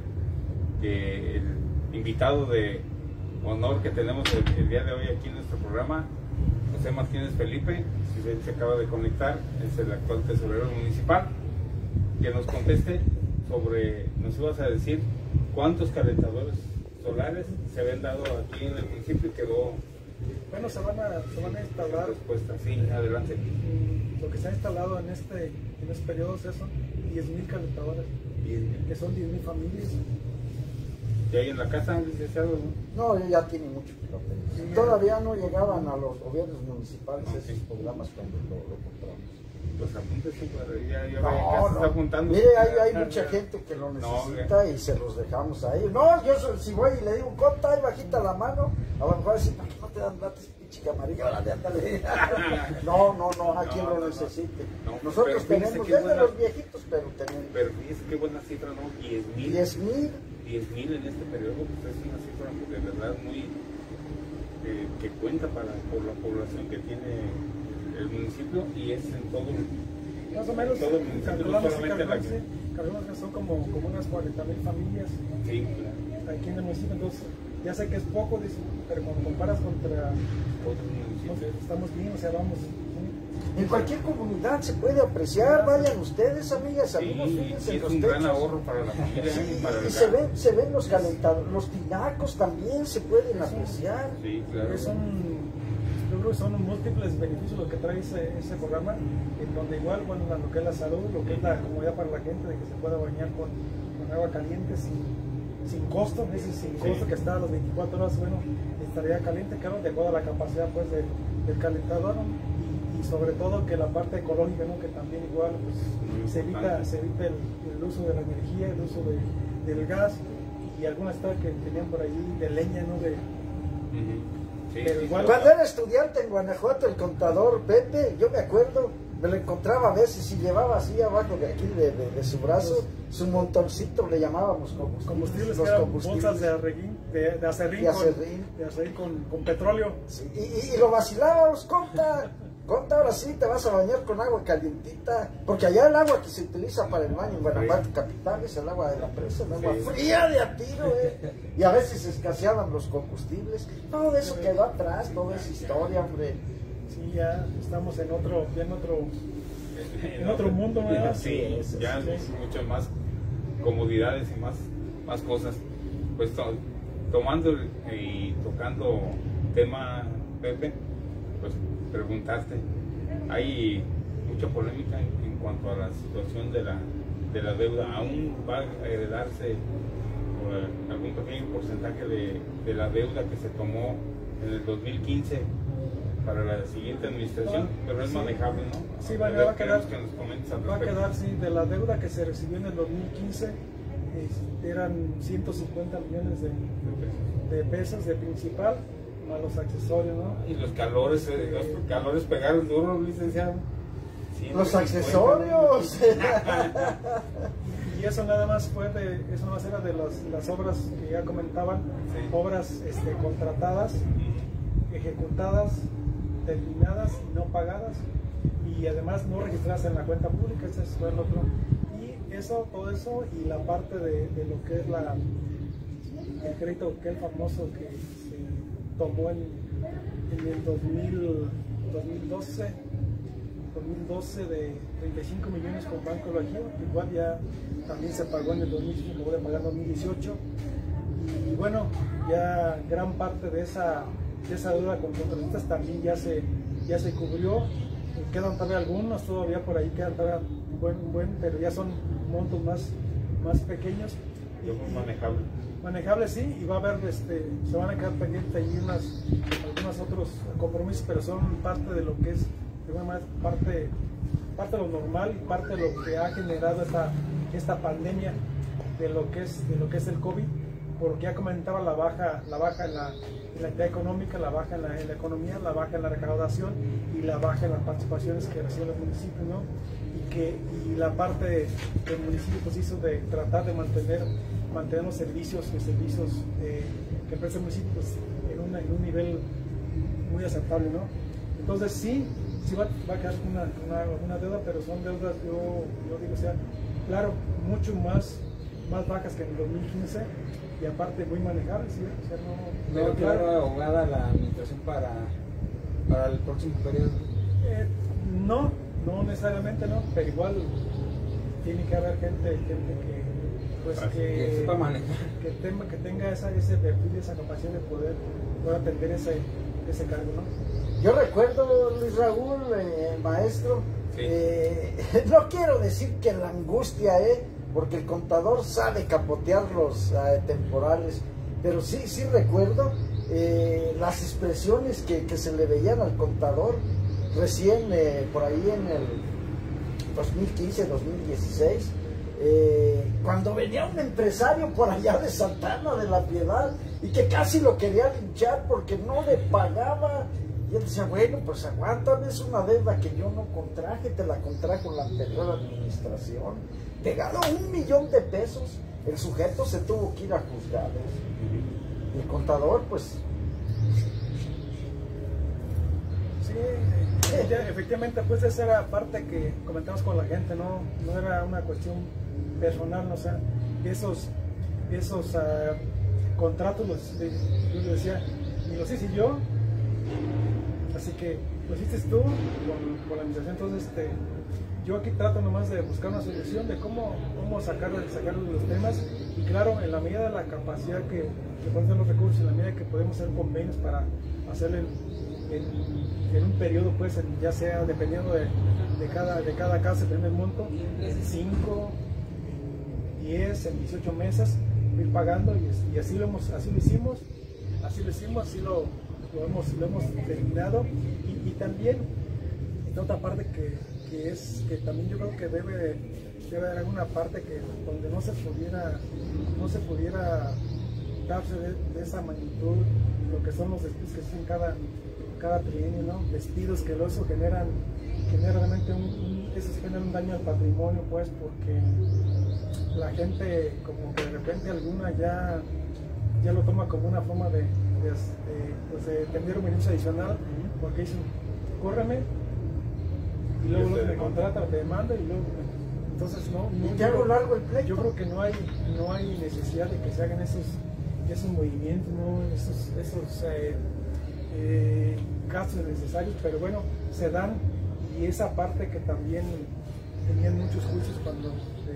el invitado de honor que tenemos el día de hoy aquí en nuestro programa, José Martínez Felipe, si él se acaba de conectar, es el actual tesorero municipal, que nos conteste nos ibas a decir cuántos calentadores solares se habían dado aquí en el municipio, y quedó. Bueno, se van a instalar. Respuesta, sí, adelante. Lo que se ha instalado en este periodo es eso, 10,000 calentadores, que son 10,000 familias. ¿Y ahí en la casa, licenciado? No, ya tiene mucho que lo tenemos. Sí, todavía no llegaban a los gobiernos municipales esos programas cuando lo compramos. Pues apúntese, ya se está apuntando. Mire, hay mucha gente que lo necesita y se los dejamos ahí. No, yo si voy y le digo, ¿cómo está? Y bajita la mano, a lo mejor decir, ¿para qué no te dan datos, pinche camarilla? Órale, ándale. No, a quien lo necesite. Nosotros tenemos, desde los viejitos, pero tenemos. Pero fíjese qué buena cifra, ¿no? 10,000 en este periodo, pues es una cifra de verdad muy que cuenta por la población que tiene el municipio, y es en todo más o menos todo el municipio, no solamente la que calculamos que son como unas 40,000 familias, sí, claro, aquí en el municipio. Entonces ya sé que es poco, pero cuando comparas contra otros municipios, estamos bien, o sea, vamos. En cualquier comunidad se puede apreciar, vayan ustedes, amigas, amigos, fíjense es los un techos. gran ahorro para la familia, Sí, para el y se ven los calentadores, los tinacos también se pueden apreciar. Sí, claro. Yo creo que son múltiples beneficios lo que trae ese programa, en donde igual, bueno, lo que es la salud, lo que es la comodidad para la gente, de que se pueda bañar con agua caliente sin costo, costo que está a las 24 horas, bueno, estaría caliente, claro, de acuerdo a la capacidad pues del calentador, ¿no? Y sobre todo que la parte ecológica, ¿no? Que también igual pues, se evita el uso de la energía, el uso del gas, y algunas que tenían por ahí de leña, ¿no? Pero igual, cuando era estudiante en Guanajuato, el contador Pepe, yo me acuerdo, me lo encontraba a veces y llevaba así abajo de aquí de su brazo su montoncito, le llamábamos combustibles, los que eran combustibles. bolsas de acerrín con petróleo. Sí, y lo vacilábamos, conta, ahora sí te vas a bañar con agua calientita, porque allá el agua que se utiliza para el baño en Guanajuato capital es el agua de la presa, el agua fría de a tiro, y a veces escaseaban los combustibles. Todo eso quedó atrás, toda esa historia, hombre. Sí, ya estamos en otro mundo, ¿verdad? Sí, ya muchas más comodidades y más cosas. Pues tomando y tocando tema, Pepe, pues preguntarte, hay mucha polémica en cuanto a la situación de la deuda. ¿Aún va a heredarse algún pequeño porcentaje de la deuda que se tomó en el 2015 para la siguiente administración? Pero es manejable, ¿no? Sí, va a quedar, que nos comentes al va a respecto. quedar, sí, de la deuda que se recibió en el 2015, eran 150 millones de pesos de principal, a los accesorios, ¿no? Y los calores pegaron duro, licenciado. Los accesorios. Y eso nada más era de las obras que ya comentaban, Sí. obras contratadas, ejecutadas, terminadas y no pagadas, y además no registradas en la cuenta pública. Ese fue el otro. Y todo eso y la parte de lo que es el crédito, que el famoso que se tomó en el 2012 de 35 millones con Banco Bajío, igual ya también se pagó en el 2018, lo voy a pagar en 2018, y bueno, ya gran parte de esa deuda con contratistas también ya se cubrió. Quedan todavía algunos, todavía por ahí quedan todavía pero ya son montos más pequeños. Manejables, sí, y va a haber, se van a quedar pendientes ahí algunos otros compromisos, pero son parte de lo que es, parte de lo normal, parte de lo que ha generado esta pandemia de lo que es el COVID, porque ya comentaba la baja en la actividad económica, la baja en la economía, la baja en la recaudación y la baja en las participaciones que reciben los municipios, ¿no? Y la parte del municipio pues hizo de tratar de mantener los servicios que ofrece el municipio pues, en un nivel muy aceptable, ¿no? Entonces sí va a quedar una deuda, pero son deudas, yo digo, o sea, claro, mucho más bajas que en el 2015, y aparte muy manejables, ¿sí? O sea, ¿Pero quedó ahogada la administración para el próximo periodo? No necesariamente, no, pero igual tiene que haber gente que sepa manejar, que tenga ese perfil, esa capacidad de poder atender ese cargo, ¿no? Yo recuerdo, Luis Raúl, maestro, Sí. No quiero decir que la angustia, porque el contador sabe capotear los temporales, pero sí recuerdo las expresiones que se le veían al contador recién por ahí en el 2015, 2016, cuando venía un empresario por allá de Santana de la Piedad y que casi lo quería linchar porque no le pagaba. Y él decía, bueno, pues aguántame, es una deuda que yo no contraje, te la contrajo la anterior administración. Te ganó 1 millón de pesos, el sujeto se tuvo que ir a juzgar. Y el contador, pues... Sí, efectivamente, pues esa era parte que comentamos con la gente, no era una cuestión personal, ¿no? O sea, esos contratos yo les decía, ni los hice yo, así que lo hiciste tú con la administración. Entonces yo aquí trato nomás de buscar una solución de cómo sacar los temas, y claro, en la medida de la capacidad que pueden tener los recursos, en la medida que podemos hacer convenios para hacerle en un periodo, pues ya sea dependiendo de cada casa, dependiendo del monto, 5, 10, en 18 meses, ir pagando, y así lo hicimos, así lo hemos terminado. Y también otra parte que también yo creo que debe haber alguna parte donde no se pudiera darse de esa magnitud lo que son los despidos que se hacen cada trienio, ¿no? Despidos que luego generan genera realmente eso se genera un daño al patrimonio, pues, porque la gente como que de repente alguna ya lo toma como una forma de tener un beneficio adicional, porque dicen, córreme, y luego me contrata, te demanda, y luego, entonces no y te hago largo el pleito. Yo creo que no hay necesidad de que se hagan esos movimientos, ¿no? esos gastos necesarios, pero bueno, se dan, y esa parte que también tenían muchos juicios cuando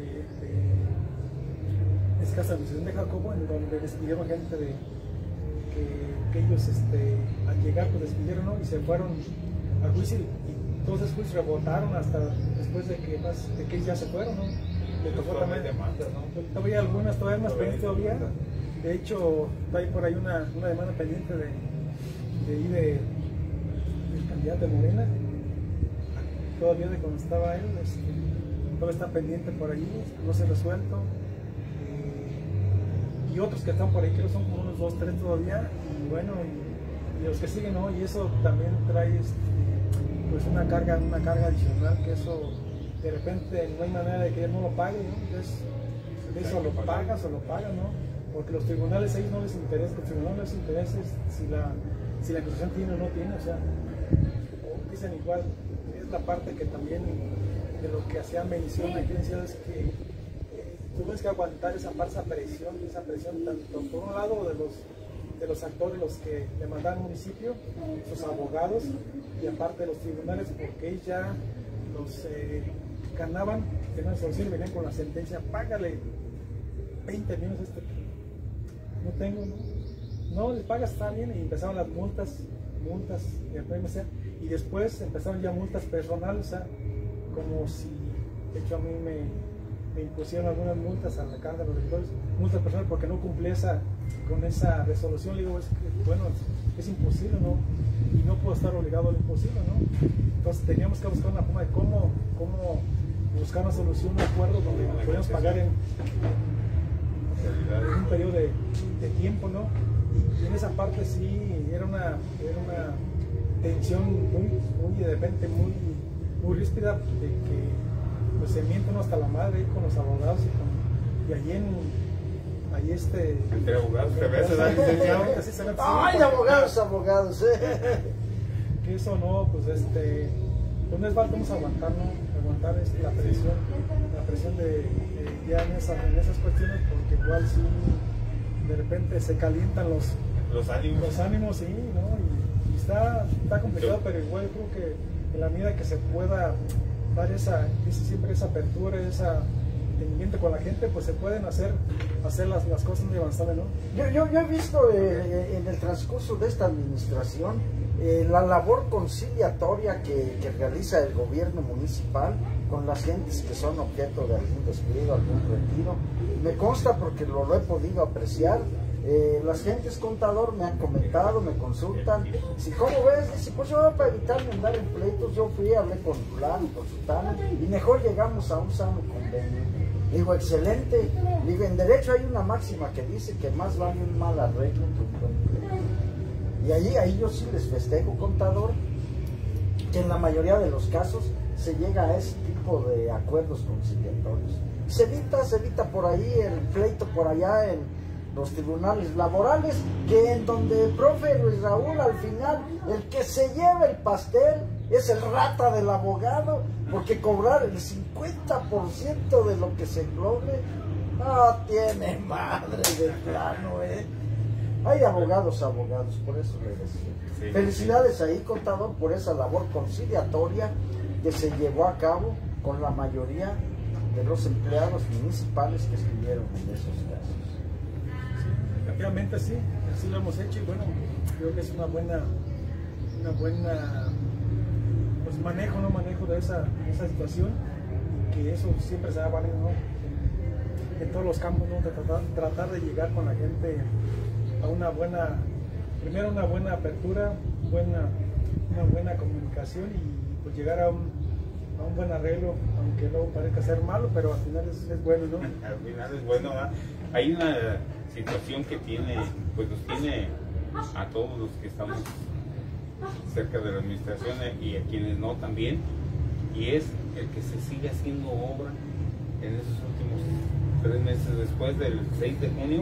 es que hasta la administración de Jacobo, en donde despidieron gente que ellos al llegar pues despidieron, ¿no? Y se fueron a juicio, y todos esos juicios rebotaron hasta después de que ellos ya se fueron, ¿no? Le tocó también demandas, ¿no? Todavía algunas, todavía más pendientes todavía. De hecho, hay por ahí una demanda pendiente del candidato de Morena, todavía de cuando estaba él, todavía está pendiente por ahí, no se ha resuelto. Y otros que están por ahí, creo que son como unos 2, 3 todavía, y bueno, y los que siguen, ¿no? Y eso también trae pues una carga adicional, que eso de repente no hay manera de que él no lo pague, ¿no? Entonces, eso lo pagas, ¿no? Porque los tribunales a ellos no les interesa, si la acusación tiene o no tiene, o sea, dicen igual, es la parte que también de lo que hacía mención aquí es que tú tienes que aguantar esa presión tanto por un lado de los actores, los que demandan al municipio, sus abogados, y aparte de los tribunales, porque ellos ya los ganaban, tenían solución y venían con la sentencia, págale 20 millones no tengo, no les pagas, está bien, y empezaron las multas de PMC, y después empezaron ya multas personales, o sea, como si, de hecho a mí me impusieron algunas multas a la carga de los regidores, multas personales porque no cumplí con esa resolución. Le digo, bueno, es imposible, ¿no? Y no puedo estar obligado a lo imposible, ¿no? Entonces teníamos que buscar una forma de cómo buscar una solución, un acuerdo donde podíamos pagar en un periodo de tiempo, ¿no? Y en esa parte sí era una tensión muy de repente muy ríspida, de que pues se mienten hasta la madre con los abogados, y allí entre abogados te ves a dar licenciado. ¡Ay, abogados! Que eso no, pues pues no es mal, vamos a aguantar, ¿no? Aguantar la presión de ya en esas cuestiones, porque igual sí de repente se calientan los ánimos, sí, ¿no? Y está complicado, pero igual yo creo que en la medida que se pueda dar siempre esa apertura, ese entendimiento con la gente, pues se pueden hacer las cosas muy avanzadas, ¿no? Yo he visto en el transcurso de esta administración la labor conciliatoria que realiza el gobierno municipal con las gentes que son objeto de algún descuido, algún retiro. Me consta porque lo he podido apreciar. Las gentes, contador, me han comentado, me consultan. Si, ¿cómo ves? Dice, pues yo para evitarme andar en pleitos, yo hablé con fulano, con sutano, y mejor llegamos a un sano convenio. Digo, excelente. Digo, en derecho hay una máxima que dice que más vale un mal arreglo que un buen pleito. Y ahí yo sí les festejo, contador, que en la mayoría de los casos se llega a ese tipo de acuerdos conciliatorios. Se evita por ahí el pleito por allá en los tribunales laborales, que en donde, profe Luis Raúl, al final el que se lleva el pastel es el rata del abogado, porque cobrar el 50% de lo que se englobe no tiene madre de plano, Hay abogados, por eso le decía. Sí, felicidades ahí, contador, por esa labor conciliatoria que se llevó a cabo con la mayoría de los empleados municipales que estuvieron en esos casos. Efectivamente sí, así lo hemos hecho, y bueno, creo que es una buena pues manejo de esa situación, que eso siempre se va a valer, ¿no? En todos los campos, ¿no? De tratar de llegar con la gente a primero una buena apertura, una buena comunicación, y pues llegar a un buen arreglo, aunque luego parezca ser malo, pero al final es bueno, ¿no? Al final es bueno, ¿no? Hay una situación que nos tiene a todos los que estamos cerca de la administración, y a quienes no también, y es el que se sigue haciendo obra en esos últimos 3 meses después del 6 de junio.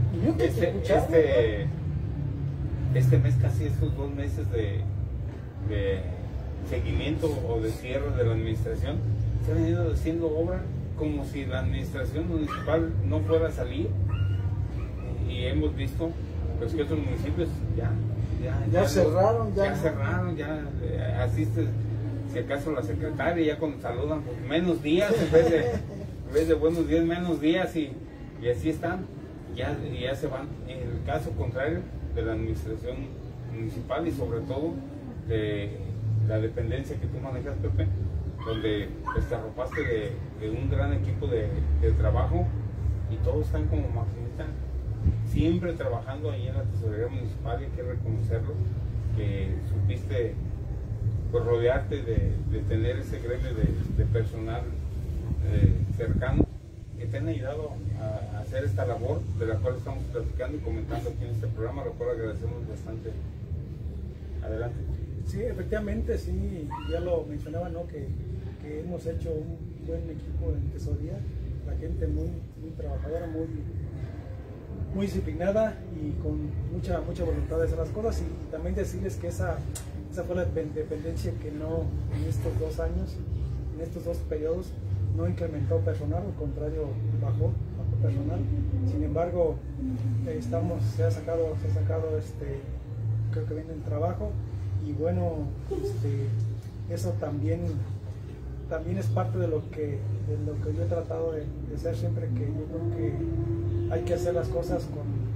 Este mes, casi estos 2 meses de seguimiento o de cierre de la administración, se ha venido haciendo obra como si la administración municipal no fuera a salir, y hemos visto pues que otros municipios ya cerraron, asiste si acaso la secretaria, ya cuando saludan pues, menos días en vez de buenos días, menos días, y así están, ya se van. En el caso contrario de la administración municipal y sobre todo de la dependencia que tú manejas, Pepe, donde pues, te arropaste de un gran equipo de trabajo, y todos están como maquinita, siempre trabajando ahí en la tesorería municipal, y hay que reconocerlo, que supiste pues, rodearte de tener ese gremio de personal cercano, que te han ayudado a hacer esta labor de la cual estamos platicando y comentando aquí en este programa, lo cual agradecemos bastante. Adelante. Sí, efectivamente, sí, ya lo mencionaba, ¿no? Que hemos hecho un buen equipo en tesorería, la gente muy trabajadora, muy disciplinada y con mucha voluntad de hacer las cosas, y también decirles que esa fue la dependencia que no, en estos 2 años, en estos 2 periodos, no incrementó personal, al contrario, bajó personal. Sin embargo, se ha sacado creo que viene el trabajo, y bueno, eso también es parte de lo que yo he tratado de hacer siempre, que yo creo que hay que hacer las cosas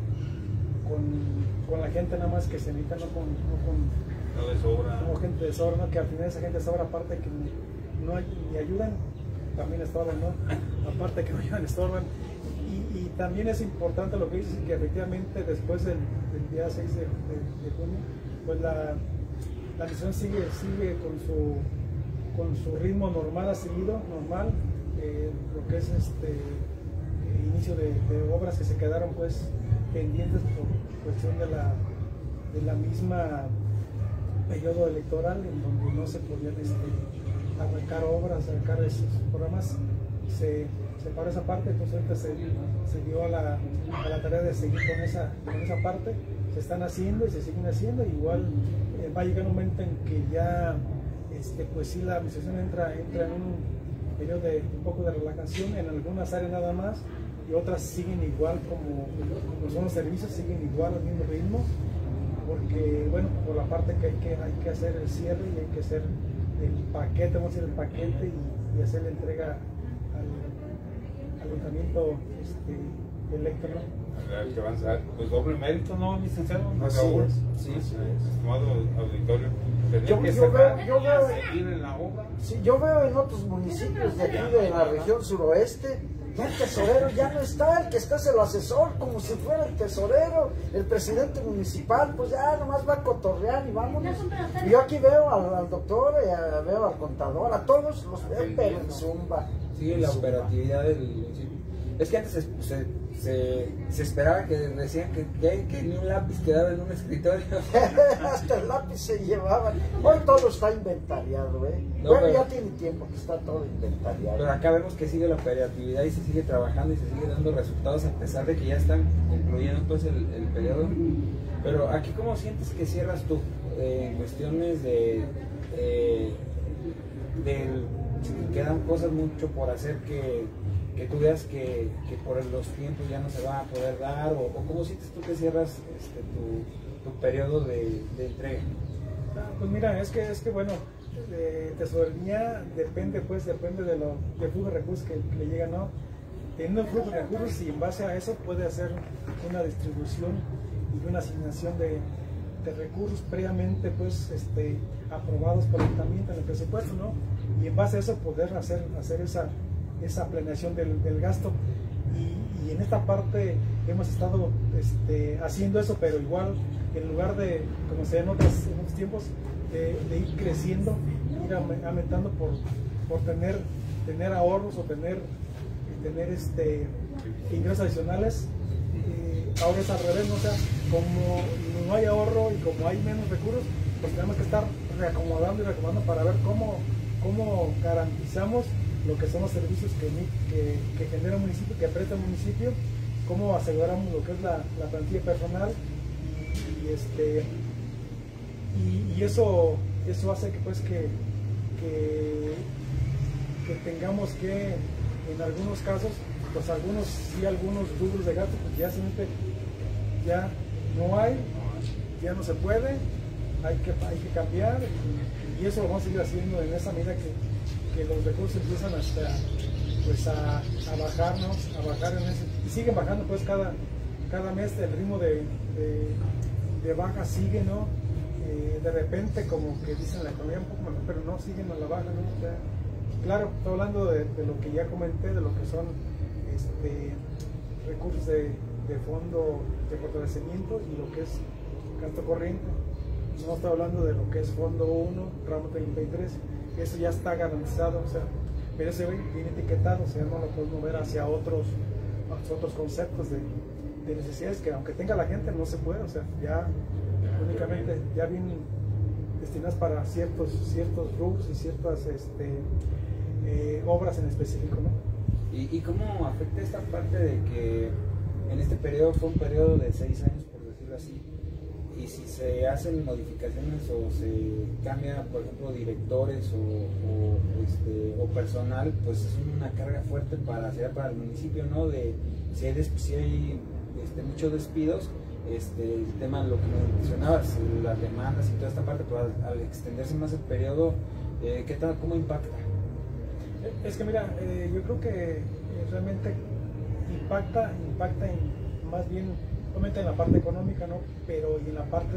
con la gente nada más que se necesita, no de sobra, como gente de sobra, ¿no? Que al final esa gente de sobra, aparte que no ni ayudan, también estorban, ¿no? Aparte que no ayudan, estorban. Y también es importante lo que dices, que efectivamente después del día 6 de junio, pues la misión sigue con su ritmo normal, ha seguido normal, lo que es inicio de obras que se quedaron pues pendientes por cuestión de la misma periodo electoral, en donde no se podían arrancar obras, arrancar esos programas, se paró esa parte. Entonces ahorita se dio a la tarea de seguir con esa parte. Se están haciendo y se siguen haciendo, igual va a llegar un momento en que ya pues sí, la administración entra en un periodo de un poco de relajación en algunas áreas nada más, y otras siguen igual como son los servicios, siguen igual al mismo ritmo, porque bueno, por la parte que hay que hacer el cierre y hay que hacer el paquete, vamos a hacer el paquete y hacer la entrega al ayuntamiento electo, ¿no? Hay que avanzar, pues doble mérito, ¿no, licenciado? Sí, estimado auditorio, yo veo seguir en la obra. Sí, yo veo en otros municipios de aquí de la región suroeste, ya el tesorero ya no está, el que está es el asesor, como si fuera el tesorero, el presidente municipal, pues ya nomás va a cotorrear y vámonos. Y yo aquí veo al doctor, veo al contador, a todos los veo, pero en zumba. Sí, la operatividad del municipio. Es que antes se esperaba que decían que ni un lápiz quedaba en un escritorio. Hasta el lápiz se llevaban. Hoy todo está inventariado, No, bueno, pero ya tiene tiempo que está todo inventariado. Pero acá vemos que sigue la operatividad y se sigue trabajando y se sigue dando resultados, a pesar de que ya están concluyendo pues el periodo. Pero aquí, ¿cómo sientes que cierras tú? En cuestiones de quedan cosas mucho por hacer, que tú veas que por los tiempos ya no se va a poder dar, o cómo sientes tú que cierras tu periodo de entrega. Pues mira, es que bueno, tesorería depende del flujo de recursos que le llega, ¿no? Teniendo el flujo de recursos, y en base a eso puede hacer una distribución y una asignación de recursos previamente pues aprobados por el ayuntamiento en el presupuesto, ¿no? Y en base a eso poder hacer esa planeación del gasto, y en esta parte hemos estado haciendo eso, pero igual en lugar de, como se ve en otros tiempos, de ir creciendo, ir aumentando por tener ahorros o tener ingresos adicionales. Ahora es al revés, ¿no? O sea, como no hay ahorro y como hay menos recursos, pues tenemos que estar reacomodando para ver cómo cómo garantizamos lo que son los servicios que genera el municipio, que presta el municipio, cómo aseguramos lo que es la plantilla personal y eso hace que pues que tengamos que en algunos casos pues algunos rubros de gasto pues ya no hay, ya no se puede, hay que cambiar y eso lo vamos a seguir haciendo en esa medida que los recursos empiezan a bajar en ese, y siguen bajando pues cada mes el ritmo de baja sigue, ¿no? De repente como que dicen la economía un poco mejor, pero no, siguen a la baja, ¿no? O sea, claro, estoy hablando de lo que ya comenté, de lo que son recursos de fondo de fortalecimiento y lo que es gasto corriente. No estoy hablando de lo que es fondo 1, ramo 33, eso ya está garantizado, o sea, pero ese viene etiquetado, o sea, no lo podemos mover hacia otros conceptos de necesidades que aunque tenga la gente no se puede, o sea, ya únicamente ya vienen destinadas para ciertos rubros y ciertas obras en específico, ¿no? ¿Y cómo afecta esta parte de que en este periodo fue un periodo de 6 años, por decirlo así, y si se hacen modificaciones o se cambia, por ejemplo, directores o personal, pues es una carga fuerte para el municipio, ¿no? Si hay muchos despidos, el tema de lo que mencionabas, las demandas y toda esta parte, pues al extenderse más el periodo, ¿cómo impacta? Es que mira, yo creo que realmente impacta en, más bien, obviamente en la parte económica, ¿no? Pero y en la parte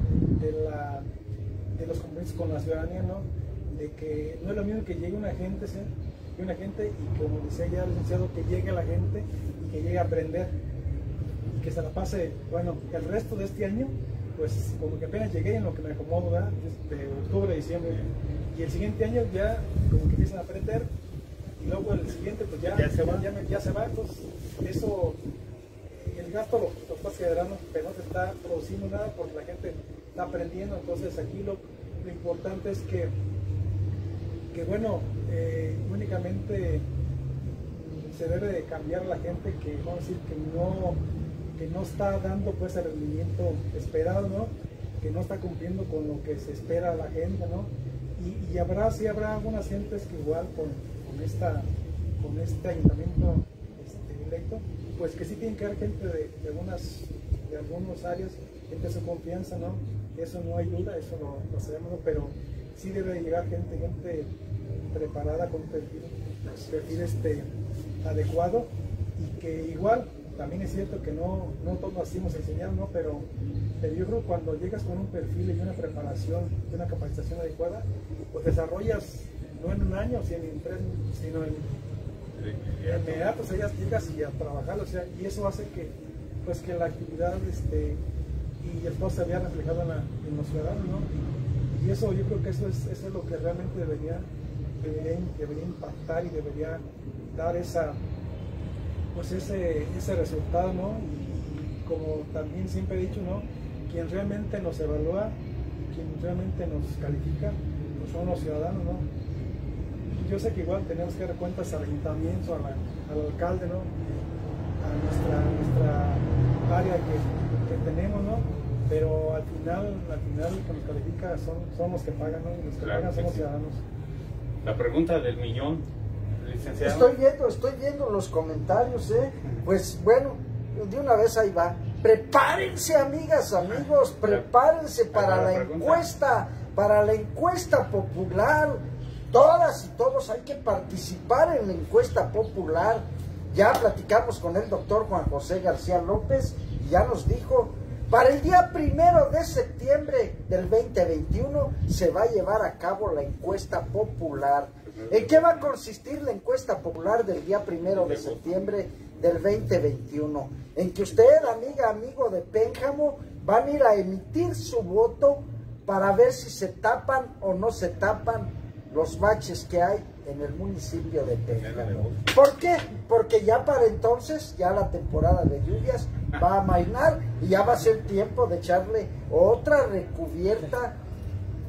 de los compromisos con la ciudadanía, ¿no? De que no es lo mismo que llegue una gente, ¿sí? Y como decía ya el licenciado, que llegue la gente y que llegue a aprender y que se la pase, bueno, el resto de este año, pues como que apenas llegué en lo que me acomodo, ¿verdad? De octubre, diciembre, y el siguiente año ya como que empiezan a aprender y luego el siguiente pues ya se va, entonces eso, el gasto lo estás generando, pero no se está produciendo nada porque la gente está aprendiendo. Entonces aquí lo importante es que bueno, únicamente se debe de cambiar la gente que, vamos a decir, que no está dando pues el rendimiento esperado, ¿no? Que no está cumpliendo con lo que se espera a la gente, ¿no? Y sí habrá algunas gentes que igual con este ayuntamiento electo, pues que sí tienen que haber gente de algunas áreas, gente de su confianza, ¿no? Eso no hay duda, eso lo sabemos, ¿no? Pero sí debe llegar gente preparada con perfil adecuado, y que igual también es cierto que no todos nos hemos enseñado, ¿no? Pero yo creo que cuando llegas con un perfil y una preparación y una capacitación adecuada, pues desarrollas no en un año, sino en 3, sino en inmediato, o sea, llegas y a trabajar, o sea, y eso hace que la actividad y el todo se vea reflejado en los ciudadanos, ¿no? Y eso, yo creo que eso es lo que realmente debería impactar y debería dar ese resultado, ¿no? Y como también siempre he dicho, ¿no? Quien realmente nos evalúa, quien realmente nos califica, pues son los ciudadanos, ¿no? Yo sé que igual tenemos que dar cuentas al ayuntamiento, al alcalde, ¿no? A nuestra área que tenemos, ¿no? Pero al final que nos califica son los que pagan, ¿no? Y los que pagan son los ciudadanos. La pregunta del millón, licenciado. Estoy viendo los comentarios, Pues bueno, de una vez ahí va. Prepárense, amigas, amigos, prepárense para la encuesta popular. Todas y todos hay que participar en la encuesta popular. Ya platicamos con el doctor Juan José García López y ya nos dijo, para el día 1 de septiembre del 2021 se va a llevar a cabo la encuesta popular. ¿En qué va a consistir la encuesta popular del día 1 de septiembre del 2021? En que usted, amiga, amigo de Pénjamo, van a ir a emitir su voto para ver si se tapan o no se tapan los baches que hay en el municipio de Pénjamo. ¿Por qué? Porque ya para entonces, ya la temporada de lluvias va a amainar y ya va a ser tiempo de echarle otra recubierta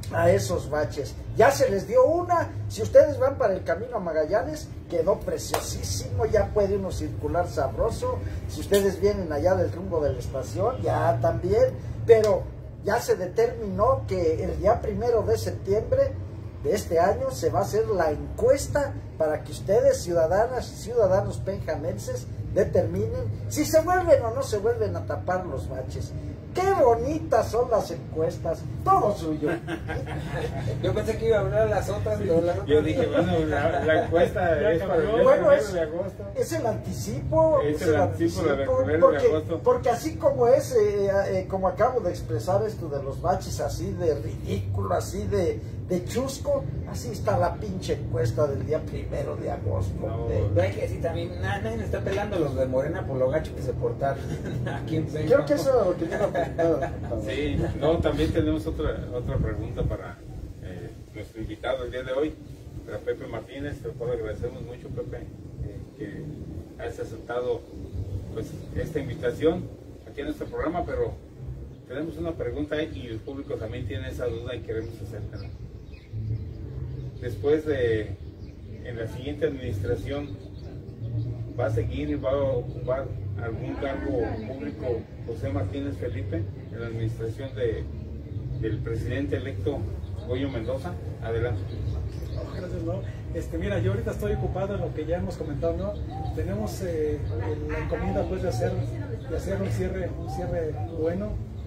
a esos baches. Ya se les dio una, si ustedes van para el camino a Magallanes, quedó preciosísimo, ya puede uno circular sabroso. Si ustedes vienen allá del rumbo de la estación, ya también, pero ya se determinó que el día 1 de septiembre de este año se va a hacer la encuesta para que ustedes, ciudadanas y ciudadanos penjamenses, determinen si se vuelven o no se vuelven a tapar los baches. ¡Qué bonitas son las encuestas! Todo suyo. Yo pensé que iba a hablar las otras. Sí. Yo dije, bueno, la encuesta es para el día Bueno, 1 de agosto. Es el anticipo. Es el anticipo del 1 de agosto. Porque así como es, como acabo de expresar esto de los baches, así de ridículo, así de chusco, así está la pinche encuesta del día 1 de agosto. No hay que decir también, nadie le está pelando los de Morena por lo gacho que se portaron aquí en Peña. Creo que eso es lo que yo no Sí, no, también tenemos otra pregunta para nuestro invitado el día de hoy, para Pepe Martínez. Te lo agradecemos mucho, Pepe, que has aceptado pues esta invitación aquí en nuestro programa, pero tenemos una pregunta y el público también tiene esa duda y queremos hacértela. Después de, en la siguiente administración, ¿va a seguir y va a ocupar algún cargo público José Martínez Felipe en la administración del presidente electo Goyo Mendoza? Adelante. Gracias, ¿no? Mira, yo ahorita estoy ocupado en lo que ya hemos comentado, ¿no? Tenemos la encomienda pues de hacer un cierre bueno,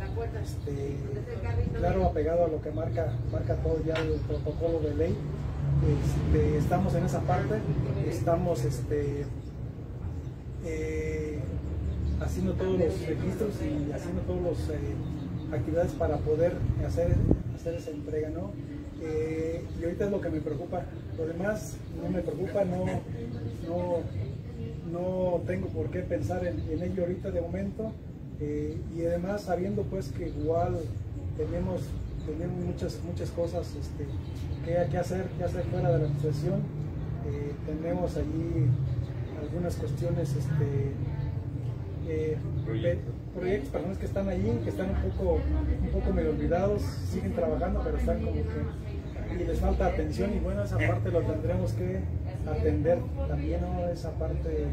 claro, apegado a lo que marca todo ya el protocolo de ley. Estamos en esa parte, estamos haciendo todos los registros y haciendo todas las actividades para poder hacer esa entrega, ¿no? Y ahorita es lo que me preocupa. Lo demás no me preocupa, no tengo por qué pensar en ello ahorita de momento. Y además sabiendo pues que igual tenemos muchas cosas que hacer fuera de la administración. Tenemos allí algunas cuestiones, proyectos, personas que están allí, que están un poco medio olvidados, siguen trabajando, pero están como que, y les falta atención, y bueno, esa parte lo tendremos que atender también, ¿no? Esa parte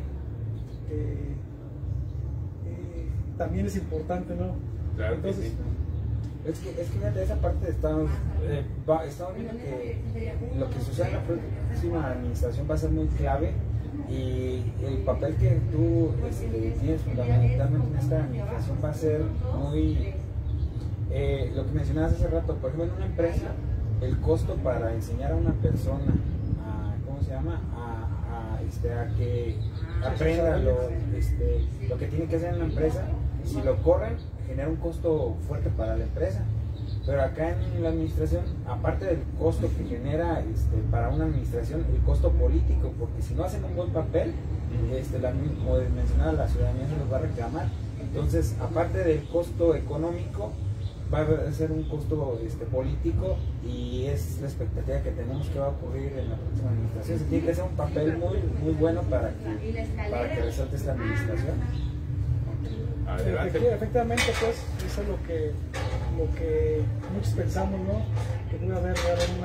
también es importante, ¿no? Claro. Entonces, que sí. Es que de esa parte estamos viendo que lo que sucede en la próxima administración va a ser muy clave, y el papel que tú tienes fundamentalmente en esta administración va a ser muy lo que mencionabas hace rato. Por ejemplo, en una empresa, el costo para enseñar a una persona a que aprenda lo que tiene que hacer en la empresa, si lo corren, genera un costo fuerte para la empresa. Pero acá en la administración, aparte del costo que genera para una administración, el costo político, porque si no hacen un buen papel, como mencionaba, la ciudadanía se los va a reclamar. Entonces, aparte del costo económico, va a ser un costo político, y es la expectativa que tenemos que va a ocurrir en la próxima administración. Se tiene que hacer un papel muy bueno para que resalte esta administración. Efectivamente, pues eso es lo que muchos pensamos, ¿no? Que puede haber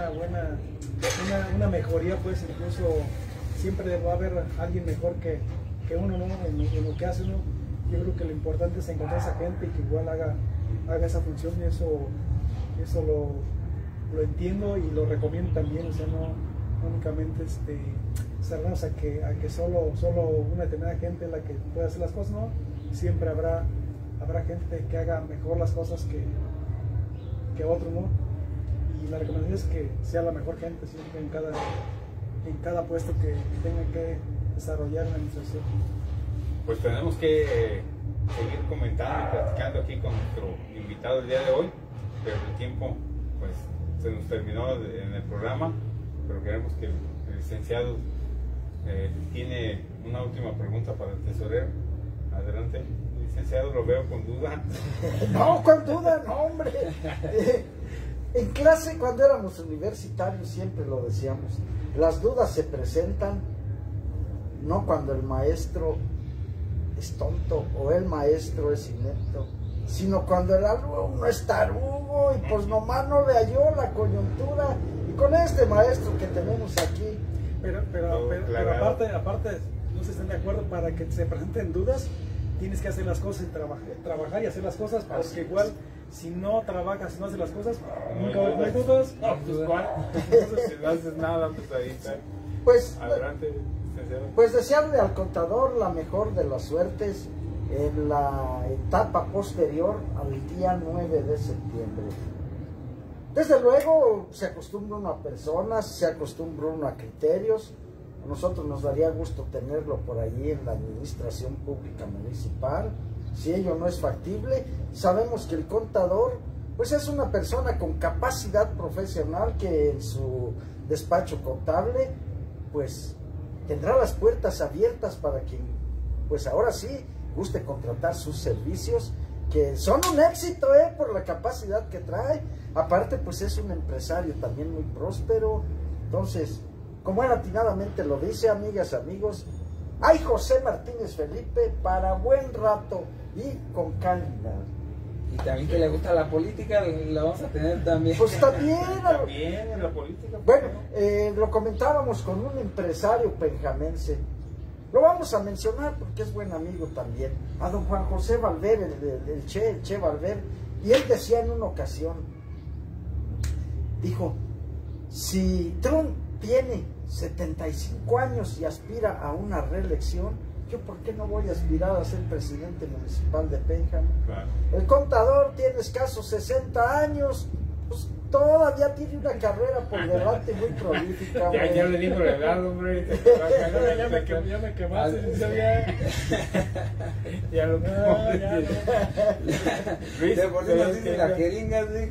una mejoría, pues incluso siempre va a haber alguien mejor que uno, ¿no? En lo que hace, ¿no? Yo creo que lo importante es encontrar a esa gente y que igual haga esa función, y eso lo entiendo y lo recomiendo también. O sea, no únicamente cerrarnos a que solo una determinada gente es la que puede hacer las cosas, ¿no? Siempre habrá gente que haga mejor las cosas que otro, ¿no? Y la recomendación es que sea la mejor gente siempre en cada puesto que tenga que desarrollar en la administración. Pues tenemos que seguir comentando y platicando aquí con nuestro invitado el día de hoy, pero el tiempo pues se nos terminó en el programa, pero queremos que el licenciado tiene una última pregunta para el tesorero. Adelante, licenciado, lo veo con duda. No, con duda, no, hombre. En clase, cuando éramos universitarios, siempre lo decíamos, las dudas se presentan no cuando el maestro es tonto o el maestro es inepto, sino cuando el alumno es tarugo y pues nomás no le halló la coyuntura. Y con este maestro que tenemos aquí. Pero aparte, no se están de acuerdo, para que se presenten dudas, tienes que hacer las cosas y trabajar y hacer las cosas, porque igual si no trabajas, si no haces las cosas, nunca no hay dudas. No, pues cuál. Entonces, si no haces nada, pues ahí está. Pues, adelante, licenciado. Pues desearle al contador la mejor de las suertes en la etapa posterior al día 9 de septiembre. Desde luego se acostumbra uno a personas, se acostumbra uno a criterios. A nosotros nos daría gusto tenerlo por allí en la administración pública municipal. Si ello no es factible, sabemos que el contador pues es una persona con capacidad profesional que en su despacho contable pues tendrá las puertas abiertas para quien pues ahora sí guste contratar sus servicios, que son un éxito por la capacidad que trae. Aparte pues es un empresario también muy próspero. Entonces, como él atinadamente lo dice, amigas, amigos, hay José Martínez Felipe para buen rato y con calidad. Y también que le gusta la política, la vamos a tener también. Pues también, también en la política. Bueno, lo comentábamos con un empresario penjamense. Lo vamos a mencionar porque es buen amigo también. A don Juan José Valver, el Che Valver. Y él decía en una ocasión, dijo, si Trump tiene 75 años y aspira a una reelección, ¿yo por qué no voy a aspirar a ser presidente municipal de Pénjamo? Claro. El contador tiene escasos 60 años, pues todavía tiene una carrera por delante muy prolífica. Ya le digo la edad, hombre. Ya me quemaste, ya lo Luis, de por sí nos dice la jeringa, sí.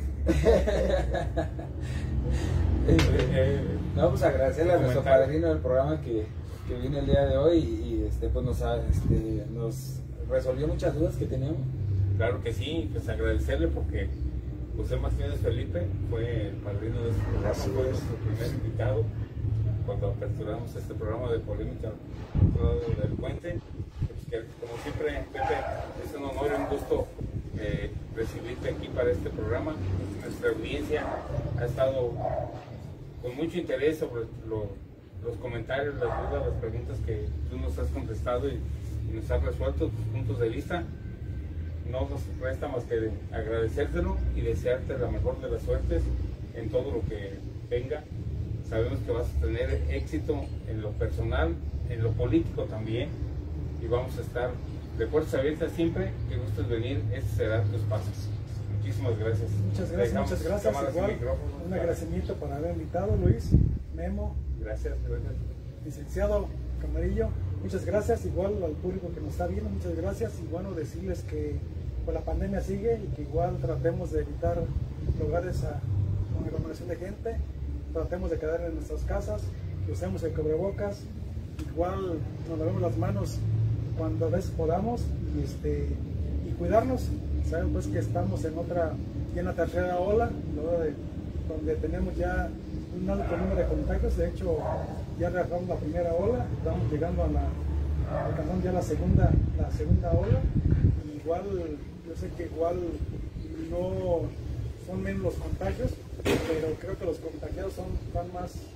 No, pues agradecerle a nuestro padrino del programa que vino el día de hoy y pues nos resolvió muchas dudas que teníamos. Claro que sí, pues agradecerle porque José Martínez Felipe fue el padrino de este programa, fue nuestro primer invitado cuando aperturamos este programa de polémica del puente. Pues que, como siempre, Pepe, es un honor y un gusto recibirte aquí para este programa. Nuestra audiencia ha estado con mucho interés sobre los comentarios, las dudas, las preguntas que tú nos has contestado y nos has resuelto tus puntos de vista. No nos resta más que agradecértelo y desearte la mejor de las suertes en todo lo que venga. Sabemos que vas a tener éxito en lo personal, en lo político también, y vamos a estar de puertas abiertas siempre que gustes venir. Este será tu espacio. Muchísimas gracias. Muchas gracias. Igual, un agradecimiento por haber invitado, Luis, Memo. Gracias. Licenciado Camarillo, muchas gracias. Igual al público que nos está viendo, muchas gracias. Y bueno, decirles que pues, la pandemia sigue y que igual tratemos de evitar lugares con aglomeración de gente. Tratemos de quedar en nuestras casas, que usemos el cubrebocas. Igual nos lavemos las manos cuando a veces podamos y cuidarnos. Saben pues que estamos en la tercera ola, donde tenemos ya un alto número de contagios. De hecho, ya rebasamos la primera ola, estamos llegando alcanzando ya la segunda ola. Y igual, yo sé que igual no son menos los contagios, pero creo que los contagiados van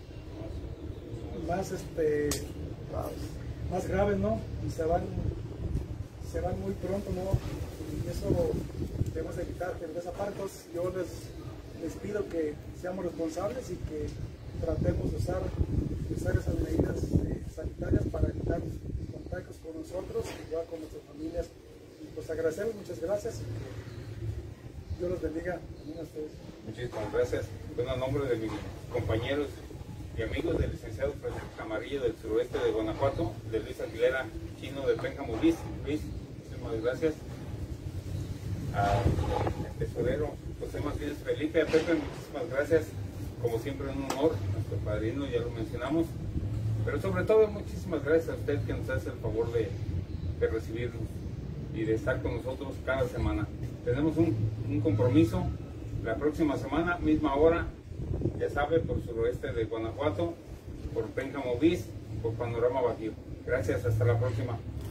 más graves, ¿no? Y se van muy pronto, ¿no? Y eso debemos evitar que de esa parte. Entonces, yo les pido que seamos responsables y que tratemos de usar esas medidas sanitarias para evitar contagios con nosotros, igual con nuestras familias. Y pues agradecerles, muchas gracias y que Dios los bendiga también a ustedes. Muchísimas gracias. Bueno, a nombre de mis compañeros y amigos del licenciado Francisco Camarillo del suroeste de Guanajuato, de Luis Aguilera Chino de Pénjamo. Luis, muchísimas gracias. Al tesorero José Martínez Felipe, a Pepe, muchísimas gracias. Como siempre, un honor, nuestro padrino, ya lo mencionamos. Pero sobre todo, muchísimas gracias a usted que nos hace el favor de recibirnos y de estar con nosotros cada semana. Tenemos un compromiso la próxima semana, misma hora, ya sabe, por suroeste de Guanajuato, por Pénjamo Bis, por Panorama Bajío. Gracias, hasta la próxima.